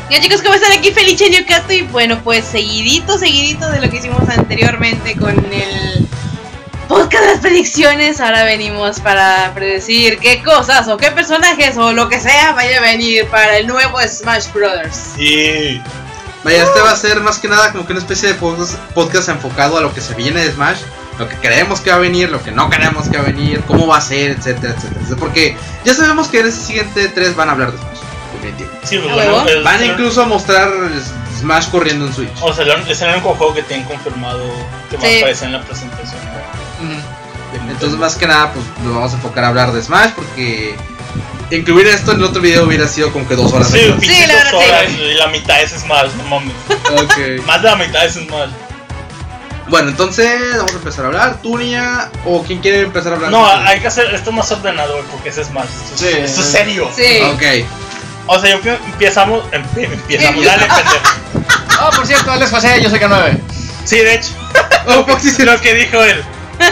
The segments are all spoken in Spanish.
Ya chicos, ¿cómo están? Aquí Felice Newcato y bueno, pues seguidito de lo que hicimos anteriormente con el podcast de las predicciones. Ahora venimos para predecir qué cosas o qué personajes o lo que sea vaya a venir para el nuevo Smash Brothers. Sí. Vaya, este va a ser más que nada como que una especie de podcast enfocado a lo que se viene de Smash, lo que creemos que va a venir, lo que no creemos que va a venir, cómo va a ser, etcétera, etcétera. Porque ya sabemos que en ese siguiente 3 van a hablar de Smash. Sí, pues bueno, van incluso a mostrar Smash corriendo en Switch. O sea, es el único juego que tienen confirmado que va a aparecer en la presentación. Entonces, más que nada, pues nos vamos a enfocar a hablar de Smash porque incluir esto en el otro video hubiera sido como que 2 horas. Sí, sí, la verdad, 2 horas y la mitad es Smash, no mames. Okay. Más de la mitad es Smash. Bueno, entonces vamos a empezar a hablar. ¿Tú, Nia? ¿O quién quiere empezar a hablar? No, hay que hacer esto más ordenado porque es Smash. Esto es serio. Sí. Ok. O sea, empezamos, dale, pendejo. Por cierto, Alex José, yo soy K9. Sí, de hecho. Foxy se Lo que dijo él.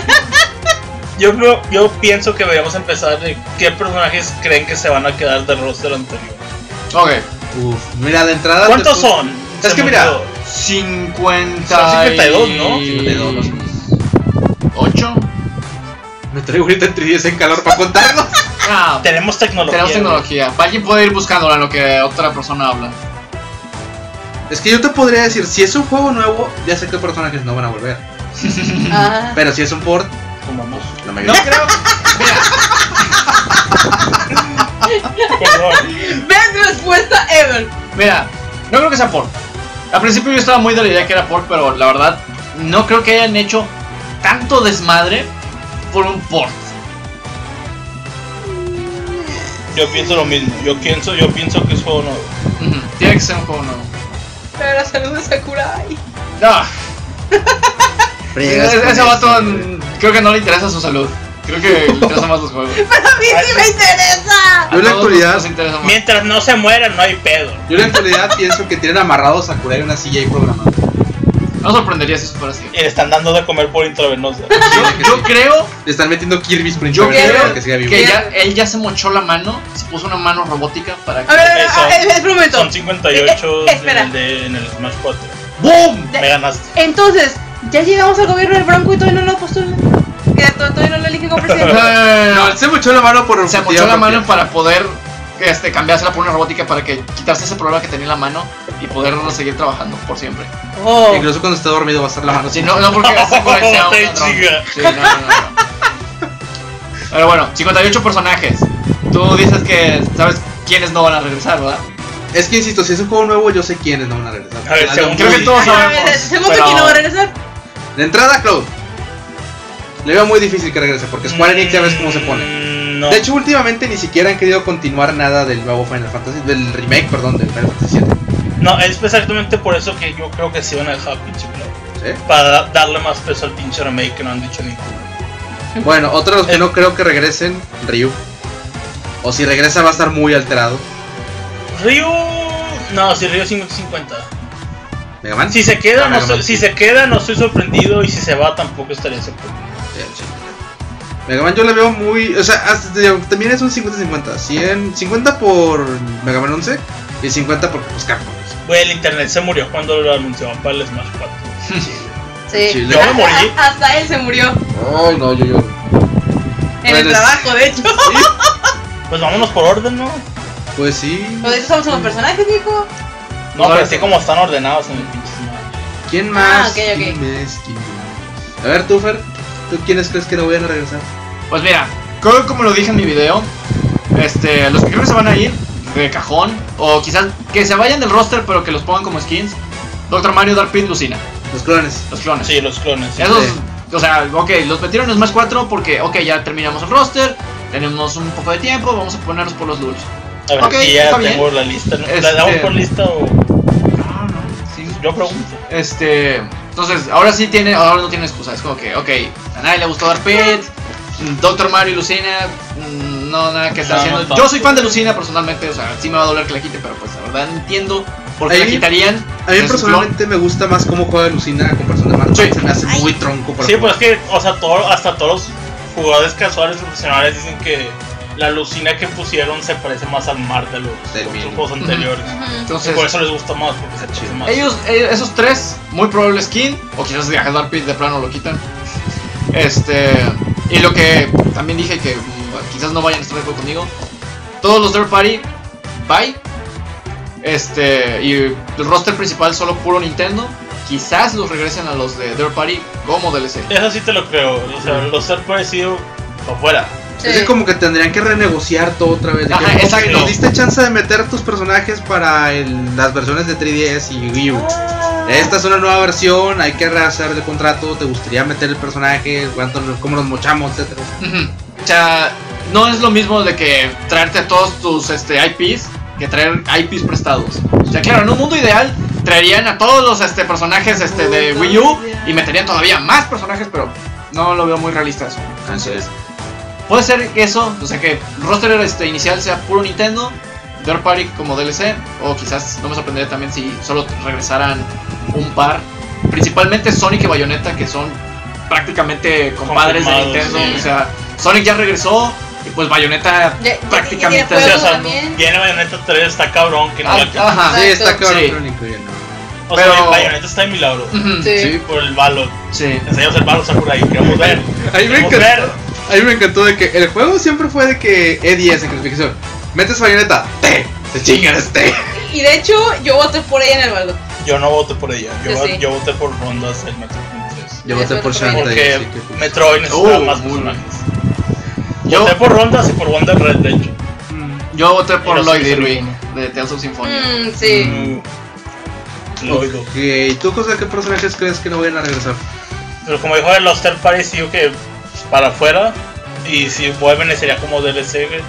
Yo pienso que deberíamos empezar de qué personajes creen que se van a quedar del roster anterior. Ok. Uf, mira, de entrada. ¿Cuántos son? Es que mira, 50. Son 52, ¿no? 52 más o menos. 8. Me traigo ahorita entre 10 en calor para contarlos. Ah, Tenemos tecnología. Alguien puede ir buscándola en lo que otra persona habla. Es que yo te podría decir, si es un juego nuevo, ya sé qué personajes no van a volver. Pero si es un port, Como vamos. la mayoría. No creo. Perdón. Best respuesta ever. Mira, no creo que sea port. Al principio yo estaba muy de la idea que era port, pero la verdad no creo que hayan hecho tanto desmadre por un port. Yo pienso lo mismo. Yo pienso que es juego nuevo. Tiene que ser un juego nuevo. Pero la salud de Sakurai. No. Friegas con Ese vato eso, creo que no le interesa su salud. Creo que le interesan más los juegos. Pero a mí sí me interesa. Yo en la A todos actualidad- nos interesa más. Mientras no se mueran, no hay pedo. Yo en la actualidad pienso que tienen amarrado a Sakurai en una silla y programado. No sorprendería si eso fuera así. Y le están dando de comer por intravenosa. Yo creo Le están metiendo Kirby's por Yo intravenosa creo para que siga vivo. que él ya se mochó la mano, se puso una mano robótica para que... A ver, Eso. espera un momento. Son 58 espera. en el Smash 4. ¡Boom! Me ganaste. Entonces, ya llegamos al gobierno del Bronco y todavía no lo postulan. Que todavía no lo eligen como presidente. No, él se mochó la mano por Se mochó la mano para poder cambiársela por una robótica para que quitarse ese problema que tenía en la mano y poder seguir trabajando por siempre. Oh. Incluso cuando esté dormido va a estar la mano. Sí, no porque Sakurai sea un Te ladrón. chinga. Sí, no. Pero bueno, 58 personajes. Tú dices que sabes quiénes no van a regresar, ¿verdad? Es que insisto, si es un juego nuevo, yo sé quiénes no van a regresar. A ver, según creo que Rudy. todos sabemos. ¿Sabemos pero- quién no va a regresar? De entrada, Cloud. Le veo muy difícil que regrese porque Square Enix ya ves cómo se pone. No. De hecho, últimamente ni siquiera han querido continuar nada del nuevo Final Fantasy, del remake, perdón, del Final Fantasy VII. No, es exactamente por eso que yo creo que sí van a dejar pinche Cloud. ¿Sí? Para darle más peso al pinche remake que no han dicho ninguno. Bueno, otro de los que no creo que regresen, Ryu. O si regresa va a estar muy alterado. Ryu. No, si Ryu 50. Mega Man. Si se queda, Mega Man, si sí. se queda, no estoy sorprendido. Y si se va, tampoco estaría sorprendido. Sí. Mega Man yo le veo muy... O sea, también es un 50-50. 50 por Mega Man 11 y 50 por Capcom. Güey, el internet se murió cuando lo anunciaban para el Smash 4. Sí. Chile. Yo me morí. Hasta él se murió. Ay, no, yo. En el Pues, trabajo, de hecho. Pues vámonos por orden, ¿no? Pues sí. Pero de hecho estamos en los personajes, viejo. No, pero así como están ordenados en el pinche Smash. ¿Quién más? ok. ¿Quién más? A ver, tú, Fer. ¿Tú quiénes crees que no vayan a regresar? Pues mira, creo como lo dije en mi video, los que creo que se van a ir de cajón, o quizás que se vayan del roster pero que los pongan como skins, Dr. Mario, Dark Pit, Lucina, Los clones. los clones. Sí, los clones. Sí. Esos, Sí. o sea, ok, los metieron en Smash 4 porque, ok, ya terminamos el roster, tenemos un poco de tiempo, vamos a ponernos por los lulz. A ver, Ok, aquí ya está tengo bien. la lista. ¿No? ¿La damos por lista o...? No, sí. Yo pregunto. Entonces, ahora no tiene excusa, es como que, ok, a nadie le gustó Dark Pit, Dr. Mario y Lucina, no, nada que está No, haciendo. no, Yo soy fan de Lucina personalmente, o sea, sí me va a doler que la quite, pero pues la verdad entiendo por qué la quitarían. A mí Es un personalmente me gusta más cómo juega Lucina a comparación de Marco. Sí. Se me hace muy tronco para Sí, jugar. pues es que, o sea, hasta todos los jugadores casuales profesionales dicen que la Lucina que pusieron se parece más al Mar de los Del otros mismo. juegos anteriores. Entonces, por eso les gusta más, porque se chida más. esos tres, muy probable skin, o quizás a Dark Pit de plano lo quitan. Y lo que también dije que quizás no vayan a estar de acuerdo conmigo, todos los Third Party, bye. Y el roster principal solo puro Nintendo. Quizás los regresen a los de Third Party como DLC. Eso sí te lo creo. O sea, los ser parecido afuera. Sí. Es que como que tendrían que renegociar todo otra vez. De que, Ajá, ok, exacto. nos diste chance de meter tus personajes para las versiones de 3DS y Wii U. Esta es una nueva versión, hay que rehacer el contrato. ¿Te gustaría meter el personaje? ¿Cómo nos mochamos? Etcétera. O sea, no es lo mismo de que traerte a todos tus IPs que traer IPs prestados. O sea, claro, en un mundo ideal traerían a todos los personajes de Wii U y meterían todavía más personajes, pero no lo veo muy realista eso. Entonces, puede ser que eso, o sea, que el roster inicial sea puro Nintendo, Third Party como DLC, o quizás no me sorprendería también si solo regresaran un par, principalmente Sonic y Bayonetta, que son prácticamente compadres de Nintendo. Sí. O sea, Sonic ya regresó y pues Bayonetta prácticamente. ya tiene O sea, también. viene Bayonetta 3, está cabrón que no la Ajá. Sí, está cabrón, Sí. pero ni que no. O pero- sea, Bayonetta está en milagro. Ujú, Sí. Sí. Por el Balo. sí. Enseñamos el Balo Sakurai. Queremos ver. A mí me Queremos encantó. ver. A mí me encantó de que el juego siempre fue de que E10 en clasificación. Metes Bayonetta, se chingan Y de hecho, yo voté por ella en el baldo. Yo no voté por ella. Yo sí. Voté por rondas el Metroid 3. Yo voté por Porque Shantae. Porque así que, pues. Metroid necesitaba más muy personajes. Yo, Voté por rondas y por Wonder Red, de hecho. yo voté por Pero Lloyd sí, Irving de Tales of Symphonia. Sí. Lo oigo. Ok, ¿y tú, cosa, qué personajes crees que no vayan a regresar? Pero como dijo los third parties, digo que para afuera. Y si vuelven sería como DLC. güey.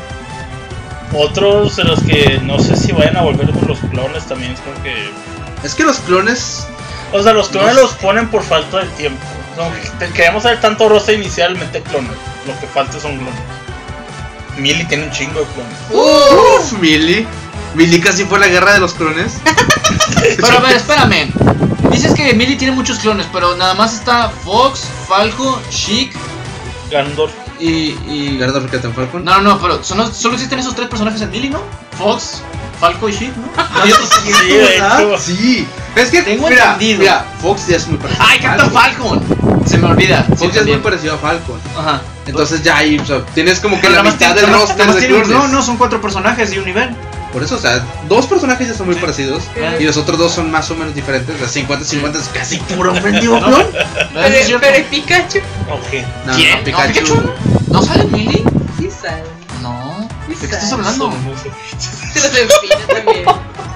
Otros de los que no sé si vayan a volver con los clones también es como que. Es que los clones. O sea, los clones No sé. los ponen por falta de tiempo. No, queremos saber tanto roster inicialmente clones. Lo que falta son clones. Millie tiene un chingo de clones. Uf, Millie. Millie casi fue la guerra de los clones. Pero a ver, espérame. Dices que Millie tiene muchos clones, pero nada más está Fox, Falco, Sheik Ganondorf. y... Garda Falcon Falcon. No, pero solo existen esos tres personajes en Millie, ¿no? Fox, Falco y Sheik, ¿no? Sí, de hecho. Sí. Es que, Tengo mira, entendido. mira, Fox ya es muy parecido. ¡Ay, Captain Falcon! Se me olvida. Fox ya es muy también. parecido a Falcon. Ajá. Entonces ya ahí, o sea, tienes como que Pero la nada más mitad tiene- del nada más- roster nada más de tiene- clones. No, son 4 personajes y un nivel. Por eso, o sea, dos personajes ya son muy parecidos. Ah. Y los otros dos son más o menos diferentes. De 50-50 es casi puro mendigo clon. Eso es Pero, cierto. pero Pikachu Ok. No, ¿Quién? no, Pikachu. ¿Pikachu? ¿No sale en Millie? sí sabe. No. ¿De qué sabe. estás hablando? Se los empina también.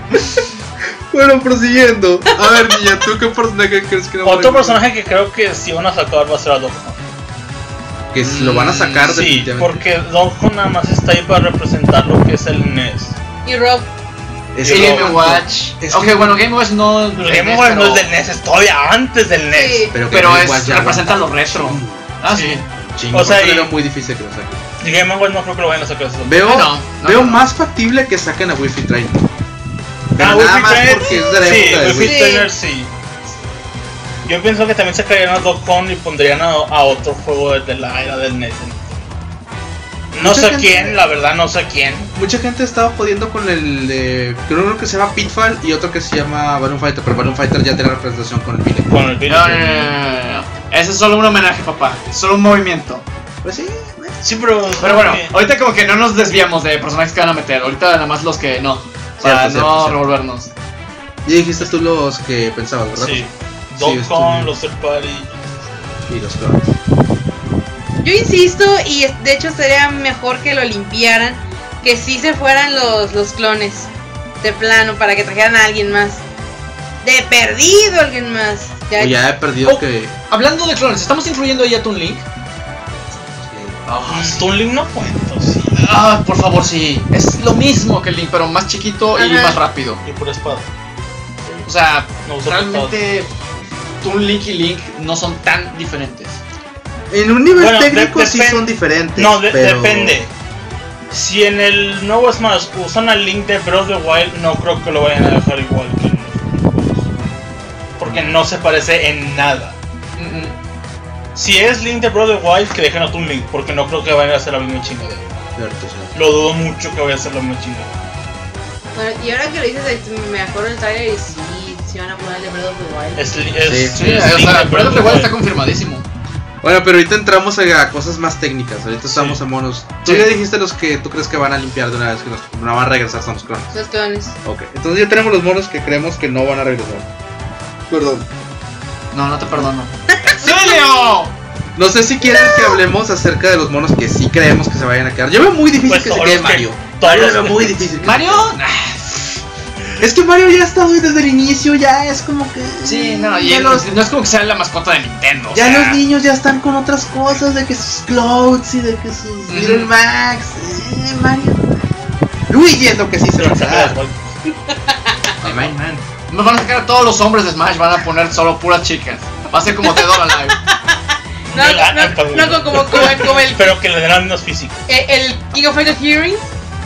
Bueno, prosiguiendo. A ver, niña, ¿tú qué personaje crees que no va a Otro regresar? personaje que creo que si van a sacar va a ser a Doc. Que lo van a sacar Sí, definitivamente. porque Doc nada más está ahí para representar lo que es el NES. Y Rob. Es Sí, que- Game Watch. es Ok, que- bueno, Game Watch no. El Game Boy no es del NES, es todavía antes del NES. Sí. Pero, Pero Game es, Watch ya representa aguanta lo retro. chingo, Ah, Sí. sí. chingo, O sea, por eso y- lo veo muy difícil que lo saquen. Y Game Boy no creo que lo vayan a sacar eso. Veo, No, veo no. más factible que saquen a Wi-Fi Train. Pero Ah, nada Wi-Fi más Trainer, porque es de la sí, época de Wi-Fi Wii. Sí. Trainer sí. Yo pienso que también sacarían a Doc Con y pondrían a otro juego de la era del NES. No Mucha sé gente- quién, la verdad no sé quién. Mucha gente estaba jodiendo con el de. Creo uno que se llama Pitfall y otro que se llama Balloon Fighter. Pero Balloon Fighter ya tiene representación con el Billy. Con el Billy. No. Ese es solo un homenaje, papá. Solo un movimiento. Pues sí, Sí, pero. Pero bueno, ahorita como que no nos desviamos de personajes que van a meter. Ahorita nada más los que no. Para Cierto, no cierto. revolvernos. Y dijiste tú los que pensabas, ¿verdad? Sí. Sí, Doc Con, estuvo- los third party. Y los clones. Yo insisto, y de hecho sería mejor que lo limpiaran, que sí se fueran los clones de plano para que trajeran a alguien más. De perdido alguien más. Ya, O ya he perdido Oh. que. Hablando de clones, ¿estamos incluyendo ahí a Toon Link? Toon Link no cuento, sí. Ah, por favor, sí. Es lo mismo que el Link, pero más chiquito y Ajá. más rápido. Y por espada. O sea, No uso realmente Toon Link y Link no son tan diferentes. En un nivel Bueno, técnico sí depen- son diferentes. No, pero... depende. Si en el nuevo Smash usan al Link de Breath of the Wild, no creo que lo vayan a dejar igual que en los juegos. Porque no se parece en nada. Si es Link de Breath of the Wild, que dejen a Toon Link, porque no creo que vayan a hacer la misma chingadera. Cierto, cierto. Lo dudo mucho que vaya a hacer la misma chingadera. Bueno, y ahora que lo dices, me acuerdo del trailer y sí van a poner de Breath of the Wild. Sí, o sea, Breath of the Wild está confirmadísimo. Bueno, pero ahorita entramos a cosas más técnicas. Ahorita estamos a monos. Tú Sí. ya dijiste los que tú crees que van a limpiar de una vez que no van a regresar son los clones. Los clones. Ok, entonces ya tenemos los monos que creemos que no van a regresar. Perdón. No te perdono. ¡Exilio! No sé si quieren que hablemos acerca de los monos que sí creemos que se vayan a quedar. Yo veo muy difícil Pues que se todos quede los que- Mario. todos Mario los lo veo que- muy difícil. ¿Mario? Es que Mario ya ha estado ahí desde el inicio, ya es como que... Sí, no, y ya los, no es como que sea la mascota de Nintendo. ya o sea, los niños ya están con otras cosas, de que sus Clouds y de que sus Little Max. Mario. Luigi es lo que sí se va a quedar. Ay, man. Nos van a sacar a todos los hombres de Smash, van a poner solo puras chicas. Va a ser como Dead or Alive. No, como el Pero que le den menos físico. King of Fighters Heroes.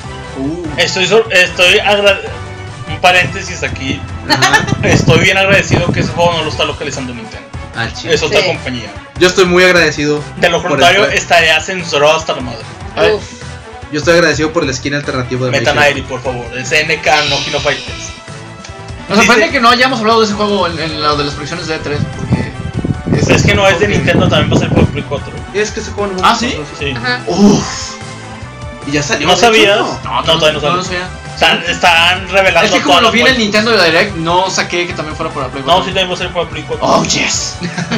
Un paréntesis aquí. Ajá. Estoy bien agradecido que ese juego no lo está localizando Nintendo. Al chile. Es otra Sí. compañía. Yo estoy muy agradecido. De lo por contrario, el- estaría censurado hasta la madre. Ay. Uf. Yo estoy agradecido por el skin alternativo de Metan a Mario. Eri, por favor. Es NK, no Kino Fighters. Nos sorprende que no hayamos hablado de ese juego en lo de las predicciones de E3, porque... Es que no es de porque- Nintendo, también va a ser por Play 4. Es que ese juego no ¿Ah, sí? Sí. Ajá. Uff. Y ya salió. ¿No de hecho, sabías? ¿no? No, todavía no lo sabes. sabía. Están revelando Es que como todas lo las vi en el vueltas. Nintendo Direct, no saqué que también fuera para Play 4. No, sí también va a ser por Play 4. Oh, yes.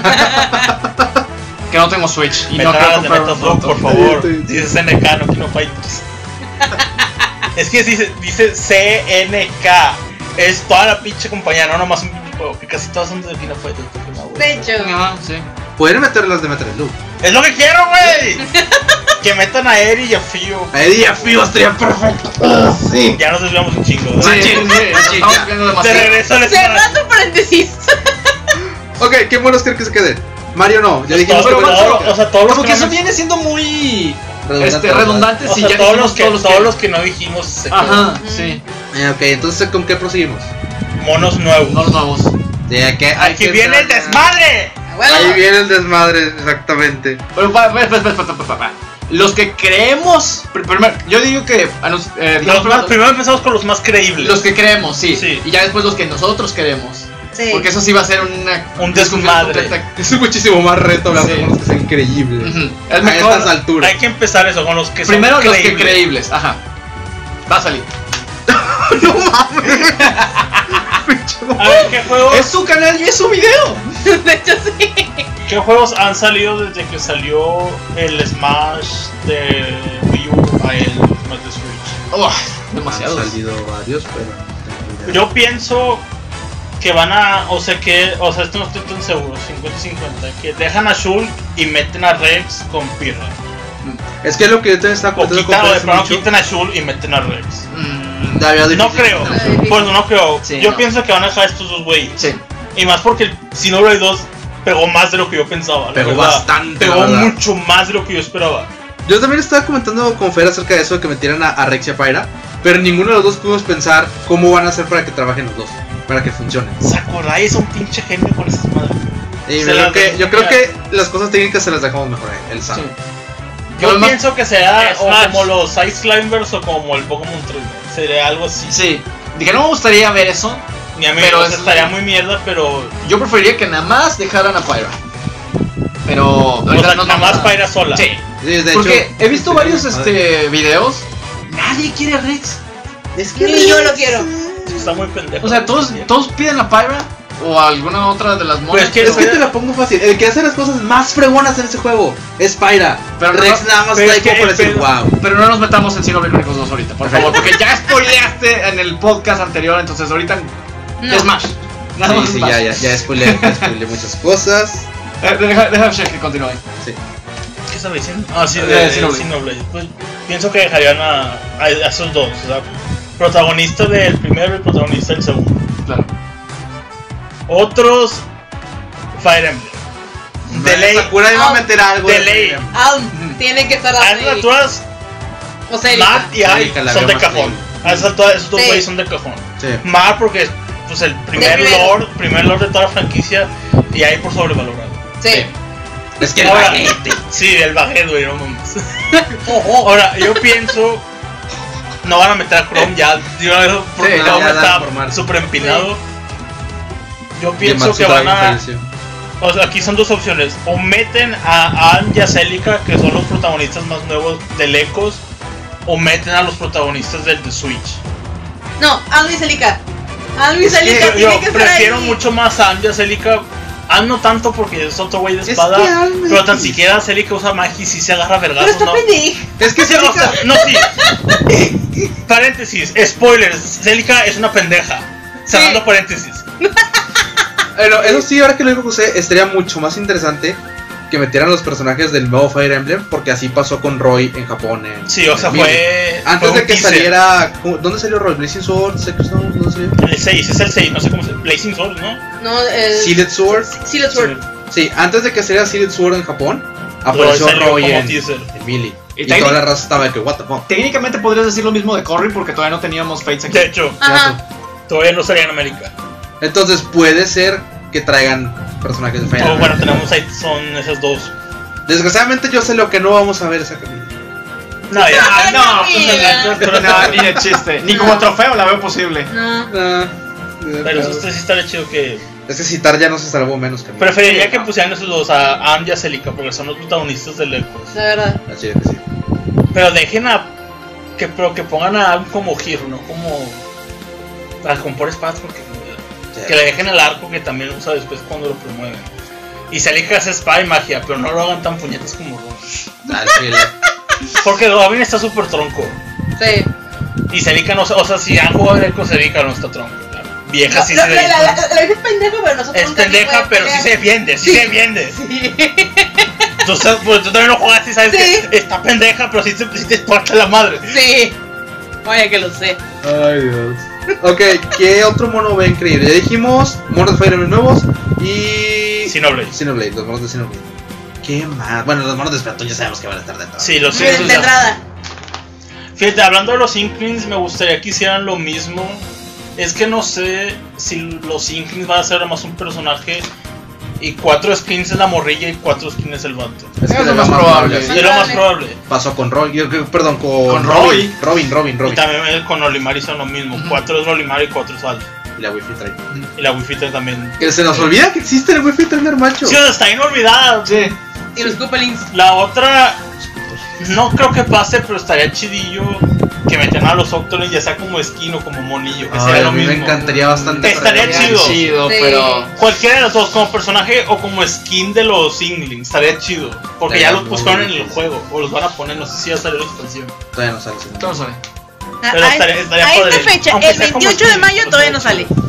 Que no tengo Switch y no Metan quiero a las de comprar un Metaslock, por pronto. favor. Sí. Dices NK, no Kino Fighters. Es que dice CNK. Es toda la pinche compañía, no nomás un pinche juego. Que casi todas son de Kino Fighters. porque no, güey. De hecho. Ajá, sí. Pueden meter las de Metal Slug. Es lo que quiero, güey. Que metan a Eri y a Fio. Ahí ya Fío estaría perfecto. Sí. Ya nos desviamos un chingo. Sí, ¿verdad? sí, sí, estamos ya. viendo De demasiado. regreso al Smash. Cerrando paréntesis. Ok, ¿qué monos creen que se queden? Mario no, ya Pues dijimos todo- que pero Mario todo- o sea, todos los Como que que no eso men- viene siendo muy redundante, redundante O si sea, ya todos dijimos los que no dijimos se quedan. Ajá, sí. Ok, entonces ¿con qué proseguimos? Monos nuevos. No los nuevos. Sí, hay Aquí viene el desmadre. Ahí viene el desmadre, exactamente. Pero pa. Los que creemos, primero, yo digo que Primero empezamos con los más creíbles. los que creemos, sí. Sí. Y ya después los que nosotros queremos. Sí. Porque eso sí va a ser Un desmadre. completa. Es muchísimo más reto hablar de Sí. monos que sean increíbles. Ujú. Es A mejor. estas alturas. Hay que empezar eso con los que Primero son los que creíbles. creíbles, ajá. Va a salir. No mames. A ver, ¿qué juegos, Es su canal y es su video. De hecho, sí. ¿qué juegos han salido desde que salió el Smash de Wii U a el Smash de Switch? Han Demasiados. salido varios, pero no tengo idea. Yo pienso que van a, o sea, esto no estoy tan seguro, 50-50, que dejan a Shulk y meten a Rex con Pirra. Es que es lo que yo te estaba O comentando quitan, o de hace plano mucho. quitan a Shulk y meten a Rex. Había No difícil. creo, Sí. pues no creo. Sí, Yo no. pienso que van a dejar a estos dos güeyes. Sí. Y más porque el Xenoblade 2 pegó más de lo que yo pensaba. la Pegó verdad. bastante, la Pegó verdad. mucho más de lo que yo esperaba. Yo también estaba comentando con Fer acerca de eso, de que metieran a Rex y a Pyra, pero ninguno de los dos pudimos pensar cómo van a hacer para que trabajen los dos, para que funcionen. Sakurai es un pinche genio con esas madres. Y Se las dejó yo creo mirar. que las cosas técnicas se las dejamos mejor a él sabe. Sí. Yo Además, pienso que será o Smash. como los Ice Climbers o como el Pokémon 3. Sería algo así. Sí. Dije, no me gustaría ver eso. Ni a mí, Pero o sea, es- estaría muy mierda, pero. Yo preferiría que nada más dejaran a Pyra. Pero O ahorita sea, no nada vamos más a- para ir a sola. Sí. Sí, de Porque hecho, he visto varios madre. videos. Nadie quiere a Rex. Es Ni yo lo quiero. Está muy pendejo. O sea, todos piden a Pyra o a alguna otra de las monas. Pues que- Es que te la pongo fácil. El que hace las cosas más fregonas en ese juego es Pyra. Pero Rex no- nada más pero está ahí es que como para el decir pedo- wow. Pero no nos metamos en Xenoblade Chronicles 2 ahorita, por favor, porque ya spoileaste en el podcast anterior, entonces ahorita No. Smash. Nada más Sí, Smash. ya spoileé muchas cosas. Deja que continúe. ¿Qué estaba diciendo? Ah, sí, De de Xenoblade. Xenoblade. Pues pienso que dejarían a esos dos. O sea, protagonista del primero y protagonista del segundo. Claro. Otros. Fire Emblem. De ley. Sakura iba a meter algo. de ley. Tiene que estar A así. esas alturas, O sea, Matt y Ai Erika la son veo de más cajón. creíble. A esas alturas, esos dos Sí. güeyes son de cajón. Sí. Matt porque pues el primer primero. lord de toda la franquicia y Ai por sobrevalorado. sí. Es que el Ahora, baguete. sí, el baguette, güey, no mames. Ahora, yo pienso No van a meter a Chrome ya. Porque ya Chrome dan está por mal. súper empinado. Sí. Yo Y pienso que Matsuda van a. falleció. O sea, aquí son dos opciones. O meten a Ann y a Celica, que son los protagonistas más nuevos del Ecos, o meten a los protagonistas del The Switch. No, Ann y Celica. Ann y Celica Yo tiene que estar prefiero ahí. mucho más a Ann y a Celica. Ann no tanto porque es otro güey de espada, que Ann me pero tan dice. siquiera Celica usa magia y si se agarra Pero vergazos, está ¿no? pendeja. Es que Sí, o Celica. sea, no, sí. Paréntesis, spoilers. Celica es una pendeja. Cerrando paréntesis. Bueno, eso sí, ahora que lo digo José, estaría mucho más interesante que metieran los personajes del nuevo Fire Emblem, porque así pasó con Roy en Japón. Sí, o sea, en Mille. fue. Antes fue de un que teaser. saliera. ¿Dónde salió Roy? ¿Blazing Sword? ¿Secret Stone? ¿Dónde salió? El 6, es el 6, no sé cómo se. Blazing Sword, ¿no? No, el. Sealed Sword. Sealed Sword. Sí, antes de que saliera Sealed Sword en Japón, apareció salió Roy como en teaser. Melee. Y Y toda la raza estaba de que, what the fuck. Técnicamente podrías decir lo mismo de Corrin porque todavía no teníamos Fates aquí. De hecho, Ajá. todavía no salía en América. Entonces puede ser que traigan personajes de Fire Oh, Emblem. bueno, tenemos ahí, son esas dos. Desgraciadamente yo sé lo que no vamos a ver esa camino. No, ya. No, ni de chiste. Ni como trofeo la veo posible. No. Pero eso sí estaría chido que. Es que Citar ya no se salvó menos que a mí. Preferiría que pusieran esos dos, a Ann y a Celica, porque son los protagonistas del Ecos. La verdad. Así es que sí. Pero dejen a. Pero que pongan a Ann como Hero, no como. A compor espadas, porque. Que le dejen el arco que también usa después cuando lo promueven. Y Celica hace espada y magia, pero no lo hagan tan puñetas como Robin. Al chile. Porque Robin está súper tronco. Sí. Y Celica no, o sea, si han jugado el Eco, Celica no está tronco. La vieja sí No, se defiende. la es pendeja, pero nosotros Es nunca pendeja, ni pero sí se defiende, sí se defiende. Sí. Pues, tú también lo jugaste y sabes Sí. que está pendeja, pero sí te parte la madre. Sí. Vaya que lo sé. Ay, Dios. Ok, ¿qué otro mono ve increíble? Ya dijimos monos de Fire Emblem nuevos y. Xenoblade. Xenoblade, los monos de Xenoblade. ¿Qué más? Bueno, los monos de Splatoon ya sabemos que van a estar dentro. Sí, los De entrada. Fíjate, hablando de los Inklings, me gustaría que hicieran lo mismo. Es que no sé si los Inklings van a ser además un personaje y 4 skins es la morrilla y 4 skins es el vato. Es que Es lo lo más probable. sí. Es lo más probable. Pasó con Roy, perdón, con Con Roy. Robin. Y también con Olimar son lo mismo. 4 es Olimar y 4 es Alto. Y la Wi-Fi trae. Y la Wi-Fi también. Que se nos olvida que existe el Wi-Fi trainer macho. Sí, o sea, está bien olvidada. Sí. Y los Koopalings. La otra, no creo que pase, pero estaría chidillo que metan a los Octolings ya sea como skin o como monillo, que Ay, sería lo a mí mismo. me encantaría bastante. Estaría pero- chido. Sí. pero. Cualquiera de los dos, como personaje o como skin de los Inklings, estaría chido. Porque ya Estaría los pusieron en muy el juego, o los van a poner, no sé si ya salió la expansión. Todavía no sale. sí. ¿Cómo sale? Pero estaría a padre. esta fecha, Aunque el sea como 28 de skin, mayo, pues, todavía no estaría sale.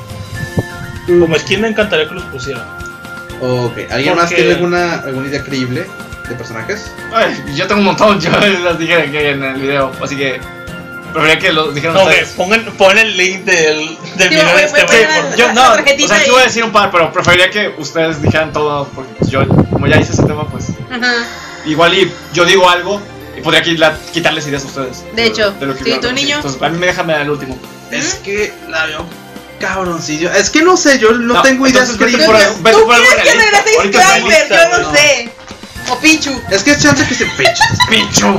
chido. Como skin me encantaría que los pusieran. Ok, ¿alguien más Porque- tiene alguna idea creíble de personajes? Ay, yo tengo un montón, yo las dije aquí en el video, así que preferiría que lo dijeran No, ustedes. pon el link del video voy- de este voy- güey. voy a- por- Yo la no, o tarjetita sea, sí ahí. voy a decir un par, pero preferiría que ustedes dijeran todo, porque pues, yo, como ya hice ese tema, pues Ajá. igual y yo digo algo y podría quitarles ideas a ustedes. De hecho, de lo que sí, vieron, ¿tú, sí. niño? Entonces, a mí me déjame al último. Es que la veo cabroncillo. Es que no sé, yo no No, tengo ideas entonces vete creíbles. por- vete ¿Tú por algo quieres que realista. regrese Ahorita está Slimer? lista, Yo no no. sé. O Pichu. Es que es chance que se peche. ¡Pichu!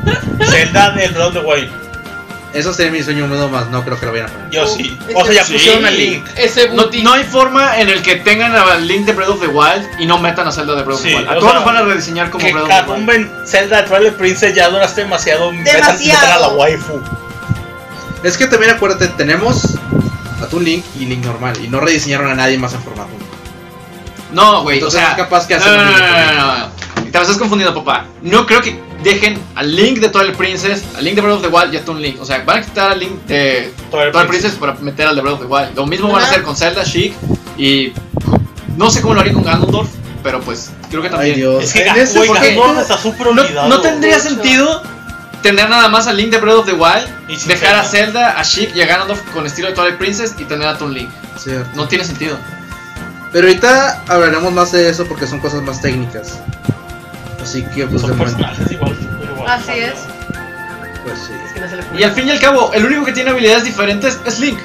Zelda del Breath of the Wild. Eso sería mi sueño húmedo más, no creo que lo vayan a poner. Yo sí. O sea, ya Sí. pusieron el link. Ese No, booty. no hay forma en el que tengan al Link de Breath of the Wild y no metan a Zelda de Breath of Sí, the Wild. A o todos sea, los van a rediseñar como Que Breath of the Wild. Carumben Zelda Twilight Princess ya duraste demasiado. Metan a la waifu. Es que también acuérdate, tenemos a Toon Link y Link normal. Y no rediseñaron a nadie más en formato. No, güey, o Entonces sea, es capaz que no, hacen no, lo no, mismo no, con no, no. Te estás confundiendo, papá. No creo que dejen al Link de Twilight Princess, al Link de Breath of the Wild y a Toon Link. O sea, van a quitar al Link de Twilight Twilight Princess para meter al de Breath of the Wild. Lo mismo van a Ajá. hacer con Zelda, Sheik y no sé cómo lo harían con Ganondorf, pero pues creo que Ay, también. Dios. Es que En ese güey, porque- Ganondorf está súper olvidado. No tendría De hecho. sentido tener nada más al Link de Breath of the Wild, Y sin dejar a Zelda. Zelda, a Sheik y a Ganondorf con estilo de Twilight Princess y tener a Toon Link. Cierto. No tiene sentido. Pero ahorita hablaremos más de eso porque son cosas más técnicas. Así que pues de Son momento. personajes igual. Así es. Pues sí. Es que no se le Y al fin y al cabo, el único que tiene habilidades diferentes es Link.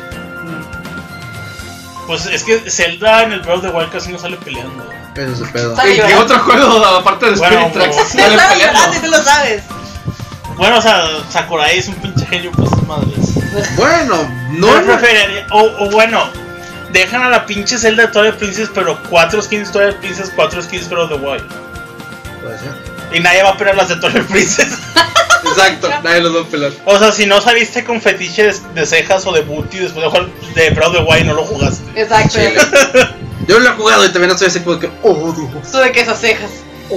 Pues es que Zelda en el Breath of the Wild casi no sale peleando. Ese es el pedo. Está ¿Qué llorando. otro juego aparte de Bueno, Spirit Tracks como- Te sale estaba peleando? llorando y tú lo sabes. Bueno, o sea, Sakurai es un pinche genio, pues madres. Bueno, No no lo preferiría. O bueno, dejan a la pinche Zelda de Twilight Princess, pero 4 skins Twilight Princess, 4 skins Breath of the Wild. Puede ser. Y nadie va a pelar las de Twilight Princess. Exacto, nadie los va a pelar. O sea, si no saliste con fetiche de cejas o de booty después de jugar de Breath of the Wild, no lo jugaste. Exacto. Chile. Yo lo he jugado y también no estoy así como que, oh, Dios. Tú de que esas cejas.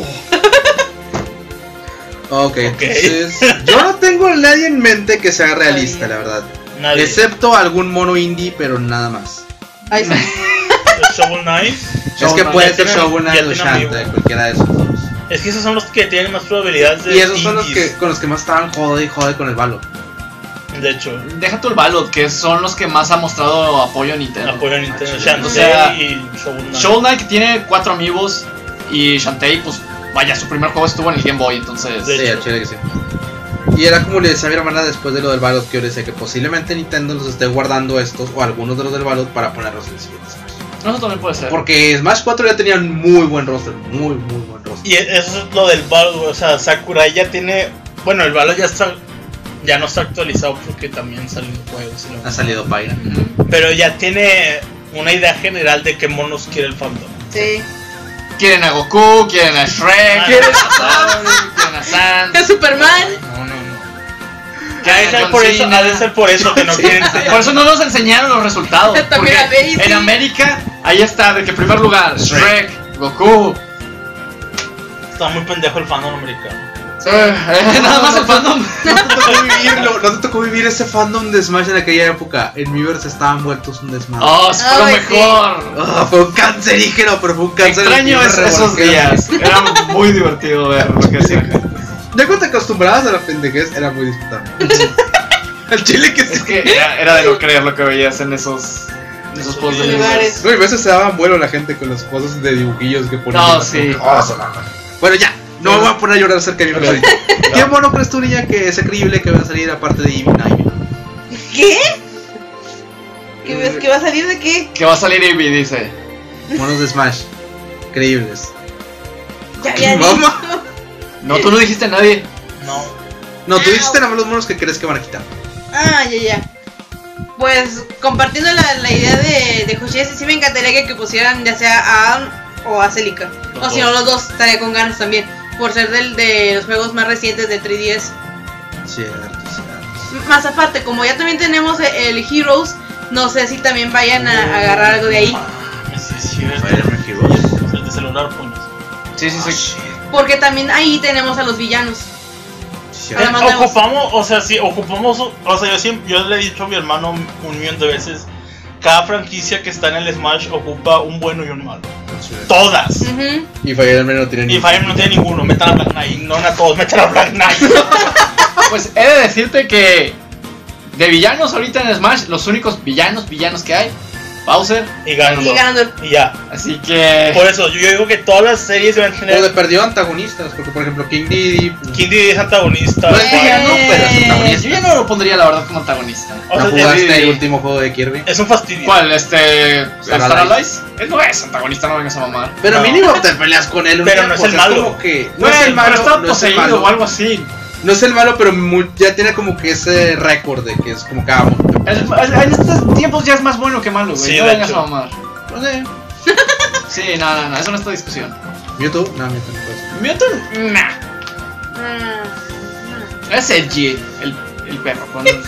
Ok, entonces yo no tengo a nadie en mente que sea realista, la verdad. Nadie. Excepto algún mono indie, pero nada más. Ahí está. Shovel Knight. Es que puede ser ya Shogun tienen- Knight ya o tienen Shantae, amigo. cualquiera de esos dos. Es que esos son los que tienen más probabilidades de Y esos son los indies. que con los que más estaban jode y jode con el balo. De hecho, Deja tú el Ballot, que son los que más ha mostrado apoyo a Nintendo. apoyo a Nintendo. Ah, Shantae o sea, y Shovel Knight. Shovel Knight, que tiene 4 amigos, y Shantae, pues vaya, su primer juego estuvo en el Game Boy, entonces. De Sí, hecho. al chile que sí. Y era como le decía a mi hermana después de lo del Ballot, que yo le decía que posiblemente Nintendo los esté guardando estos o algunos de los del Ballot para ponerlos en el siguiente Smash. Eso también puede ser. Porque Smash 4 ya tenían muy buen roster, muy buen roster. Y eso es lo del Ballot, o sea, Sakurai ya tiene. Bueno, el Ballot ya no está actualizado porque también salen juegos. y lo- Ha salido Pyra. Ujú. Pero ya tiene una idea general de qué monos quiere el fandom. Sí. Quieren a Goku, quieren a Shrek, quieren a Sonic, quieren a Sans. Es Superman. Que ha de ser John por eso, Cena. ha de ser por eso que no quieren enseñar. Por eso no nos enseñaron los resultados. También Porque a Daisy. en América, ahí está, de que en primer lugar, Shrek, Goku. Está muy pendejo el fandom americano. Nada más el fandom. No te tocó vivirlo, no te tocó vivir ese fandom de Smash en aquella época. En Miiverse estaban vueltos un desmadre. Oh, fue lo Ay, sí. mejor. Fue un cancerígeno, pero fue un cáncer. Extraño esos días. Era muy divertido ver lo que hacían. Ya cuando te acostumbrabas a la pendejez, era muy disfrutable. El chile que Es sí. que era de no creer lo que veías en esos posts de lugares. No, y a veces se daban vuelo la gente con las cosas de dibujillos que ponían. No, sí. Bueno, ya. No me voy a poner a llorar acerca de mi personaje. ¿Qué mono crees tú, niña, que es creíble que va a salir aparte de Eevee Ivy? ¿Qué? ¿Qué va a salir de qué? Que va a salir Eevee, dice. Monos de Smash. Creíbles. Ya había dicho. Mamá. No, tú no dijiste a nadie. No. No, tú dijiste nada más los monos que crees que van a quitar. Ah, ya. Pues compartiendo la idea de Hoshi, sí me encantaría que pusieran ya sea a Adam o a Celica. Los O si no, los dos estaría con ganas también. Por ser de los juegos más recientes de 3DS. Cierto. Más aparte, como ya también tenemos el Heroes, no sé si también vayan a agarrar algo de ahí. Sí, es cierto. Fire Emblem Heroes. El de celular, puños. Sí, sí, sí. Porque también ahí tenemos a los villanos. Cierto. Ahora mandamos. Ocupamos, o sea, sí, ocupamos, o sea, yo le he dicho a mi hermano un millón de veces, cada franquicia que está en el Smash ocupa un bueno y un malo. Todas. Ujú. Y Fire Emblem no tiene Y Fire Emblem no tiene ninguno, metan a Black Knight, no a todos, metan a Black Knight. Pues he de decirte que de villanos ahorita en Smash, los únicos villanos que hay, Bowser. Y Y Ganondorf. ganando. Y ya. Así que Por eso, yo digo que todas las series deben O de tener. perdió antagonistas, porque por ejemplo King Dedede. King Dedede es antagonista. No es villano, pero es yo antagonista. ya no lo pondría la verdad como antagonista. O ¿No sea, jugaste el último juego de Kirby? es un fastidio. ¿Cuál? ¿Star Star Allies? Él no es antagonista, no vengas a mamar. Pero No. mínimo te peleas con él un Pero tiempo, no es o el sea, malo. como que no Güey, es el malo, pero estaba no es el poseído malo. o algo así. No es el malo, pero ya tiene como que ese récord de que es como que En estos tiempos ya es más bueno que malo, güey. Sí, no de vengas hecho. a mamar. no sé. Sí, no, eso no está discusión. YouTube, no, Mewtwo no puede. Mewtwo, nah. Ah, Es edgy, el perro.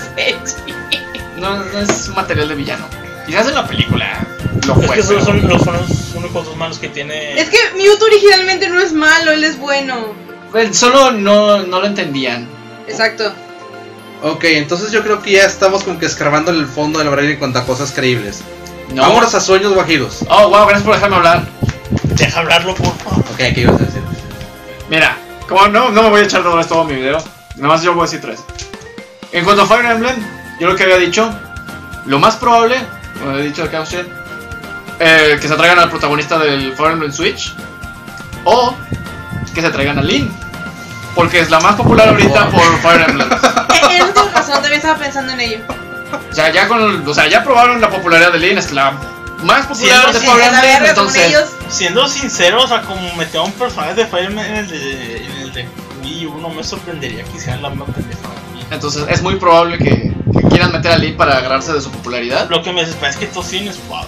No es material de villano. Quizás en la película lo Es fue. que esos pero- son los únicos dos malos que tiene. Es que Mewtwo originalmente no es malo, él es bueno. Solo no lo entendían. Exacto. Ok, entonces yo creo que ya estamos como que escarbando el fondo de la barrera en cuanto a cosas creíbles. No. Vámonos a sueños guajiros. Oh, wow, gracias por dejarme hablar. Deja hablarlo, por favor. Ok, ¿qué ibas a decir? Mira, como no me voy a echar todo mi video. Nada más yo voy a decir 3. En cuanto a Fire Emblem, yo lo que había dicho, lo más probable, como he dicho de Chaos Chen, que se traigan al protagonista del Fire Emblem Switch, o que se traigan a Link, porque es la más popular ahorita por Fire Emblem. Él tiene razón, también estaba pensando en ello. O sea, ya probaron la popularidad de Link, es la más popular Sí, de sí, Fire En la Emblem, verga con entonces ellos. Siendo sinceros, a como metieron personajes de Fire Emblem en el de Wii U, no me sorprendería que hicieran la misma pendejada. Entonces es muy probable que quieran meter a Link para agarrarse de su popularidad. Lo que me desespera es que todos tienen espadas.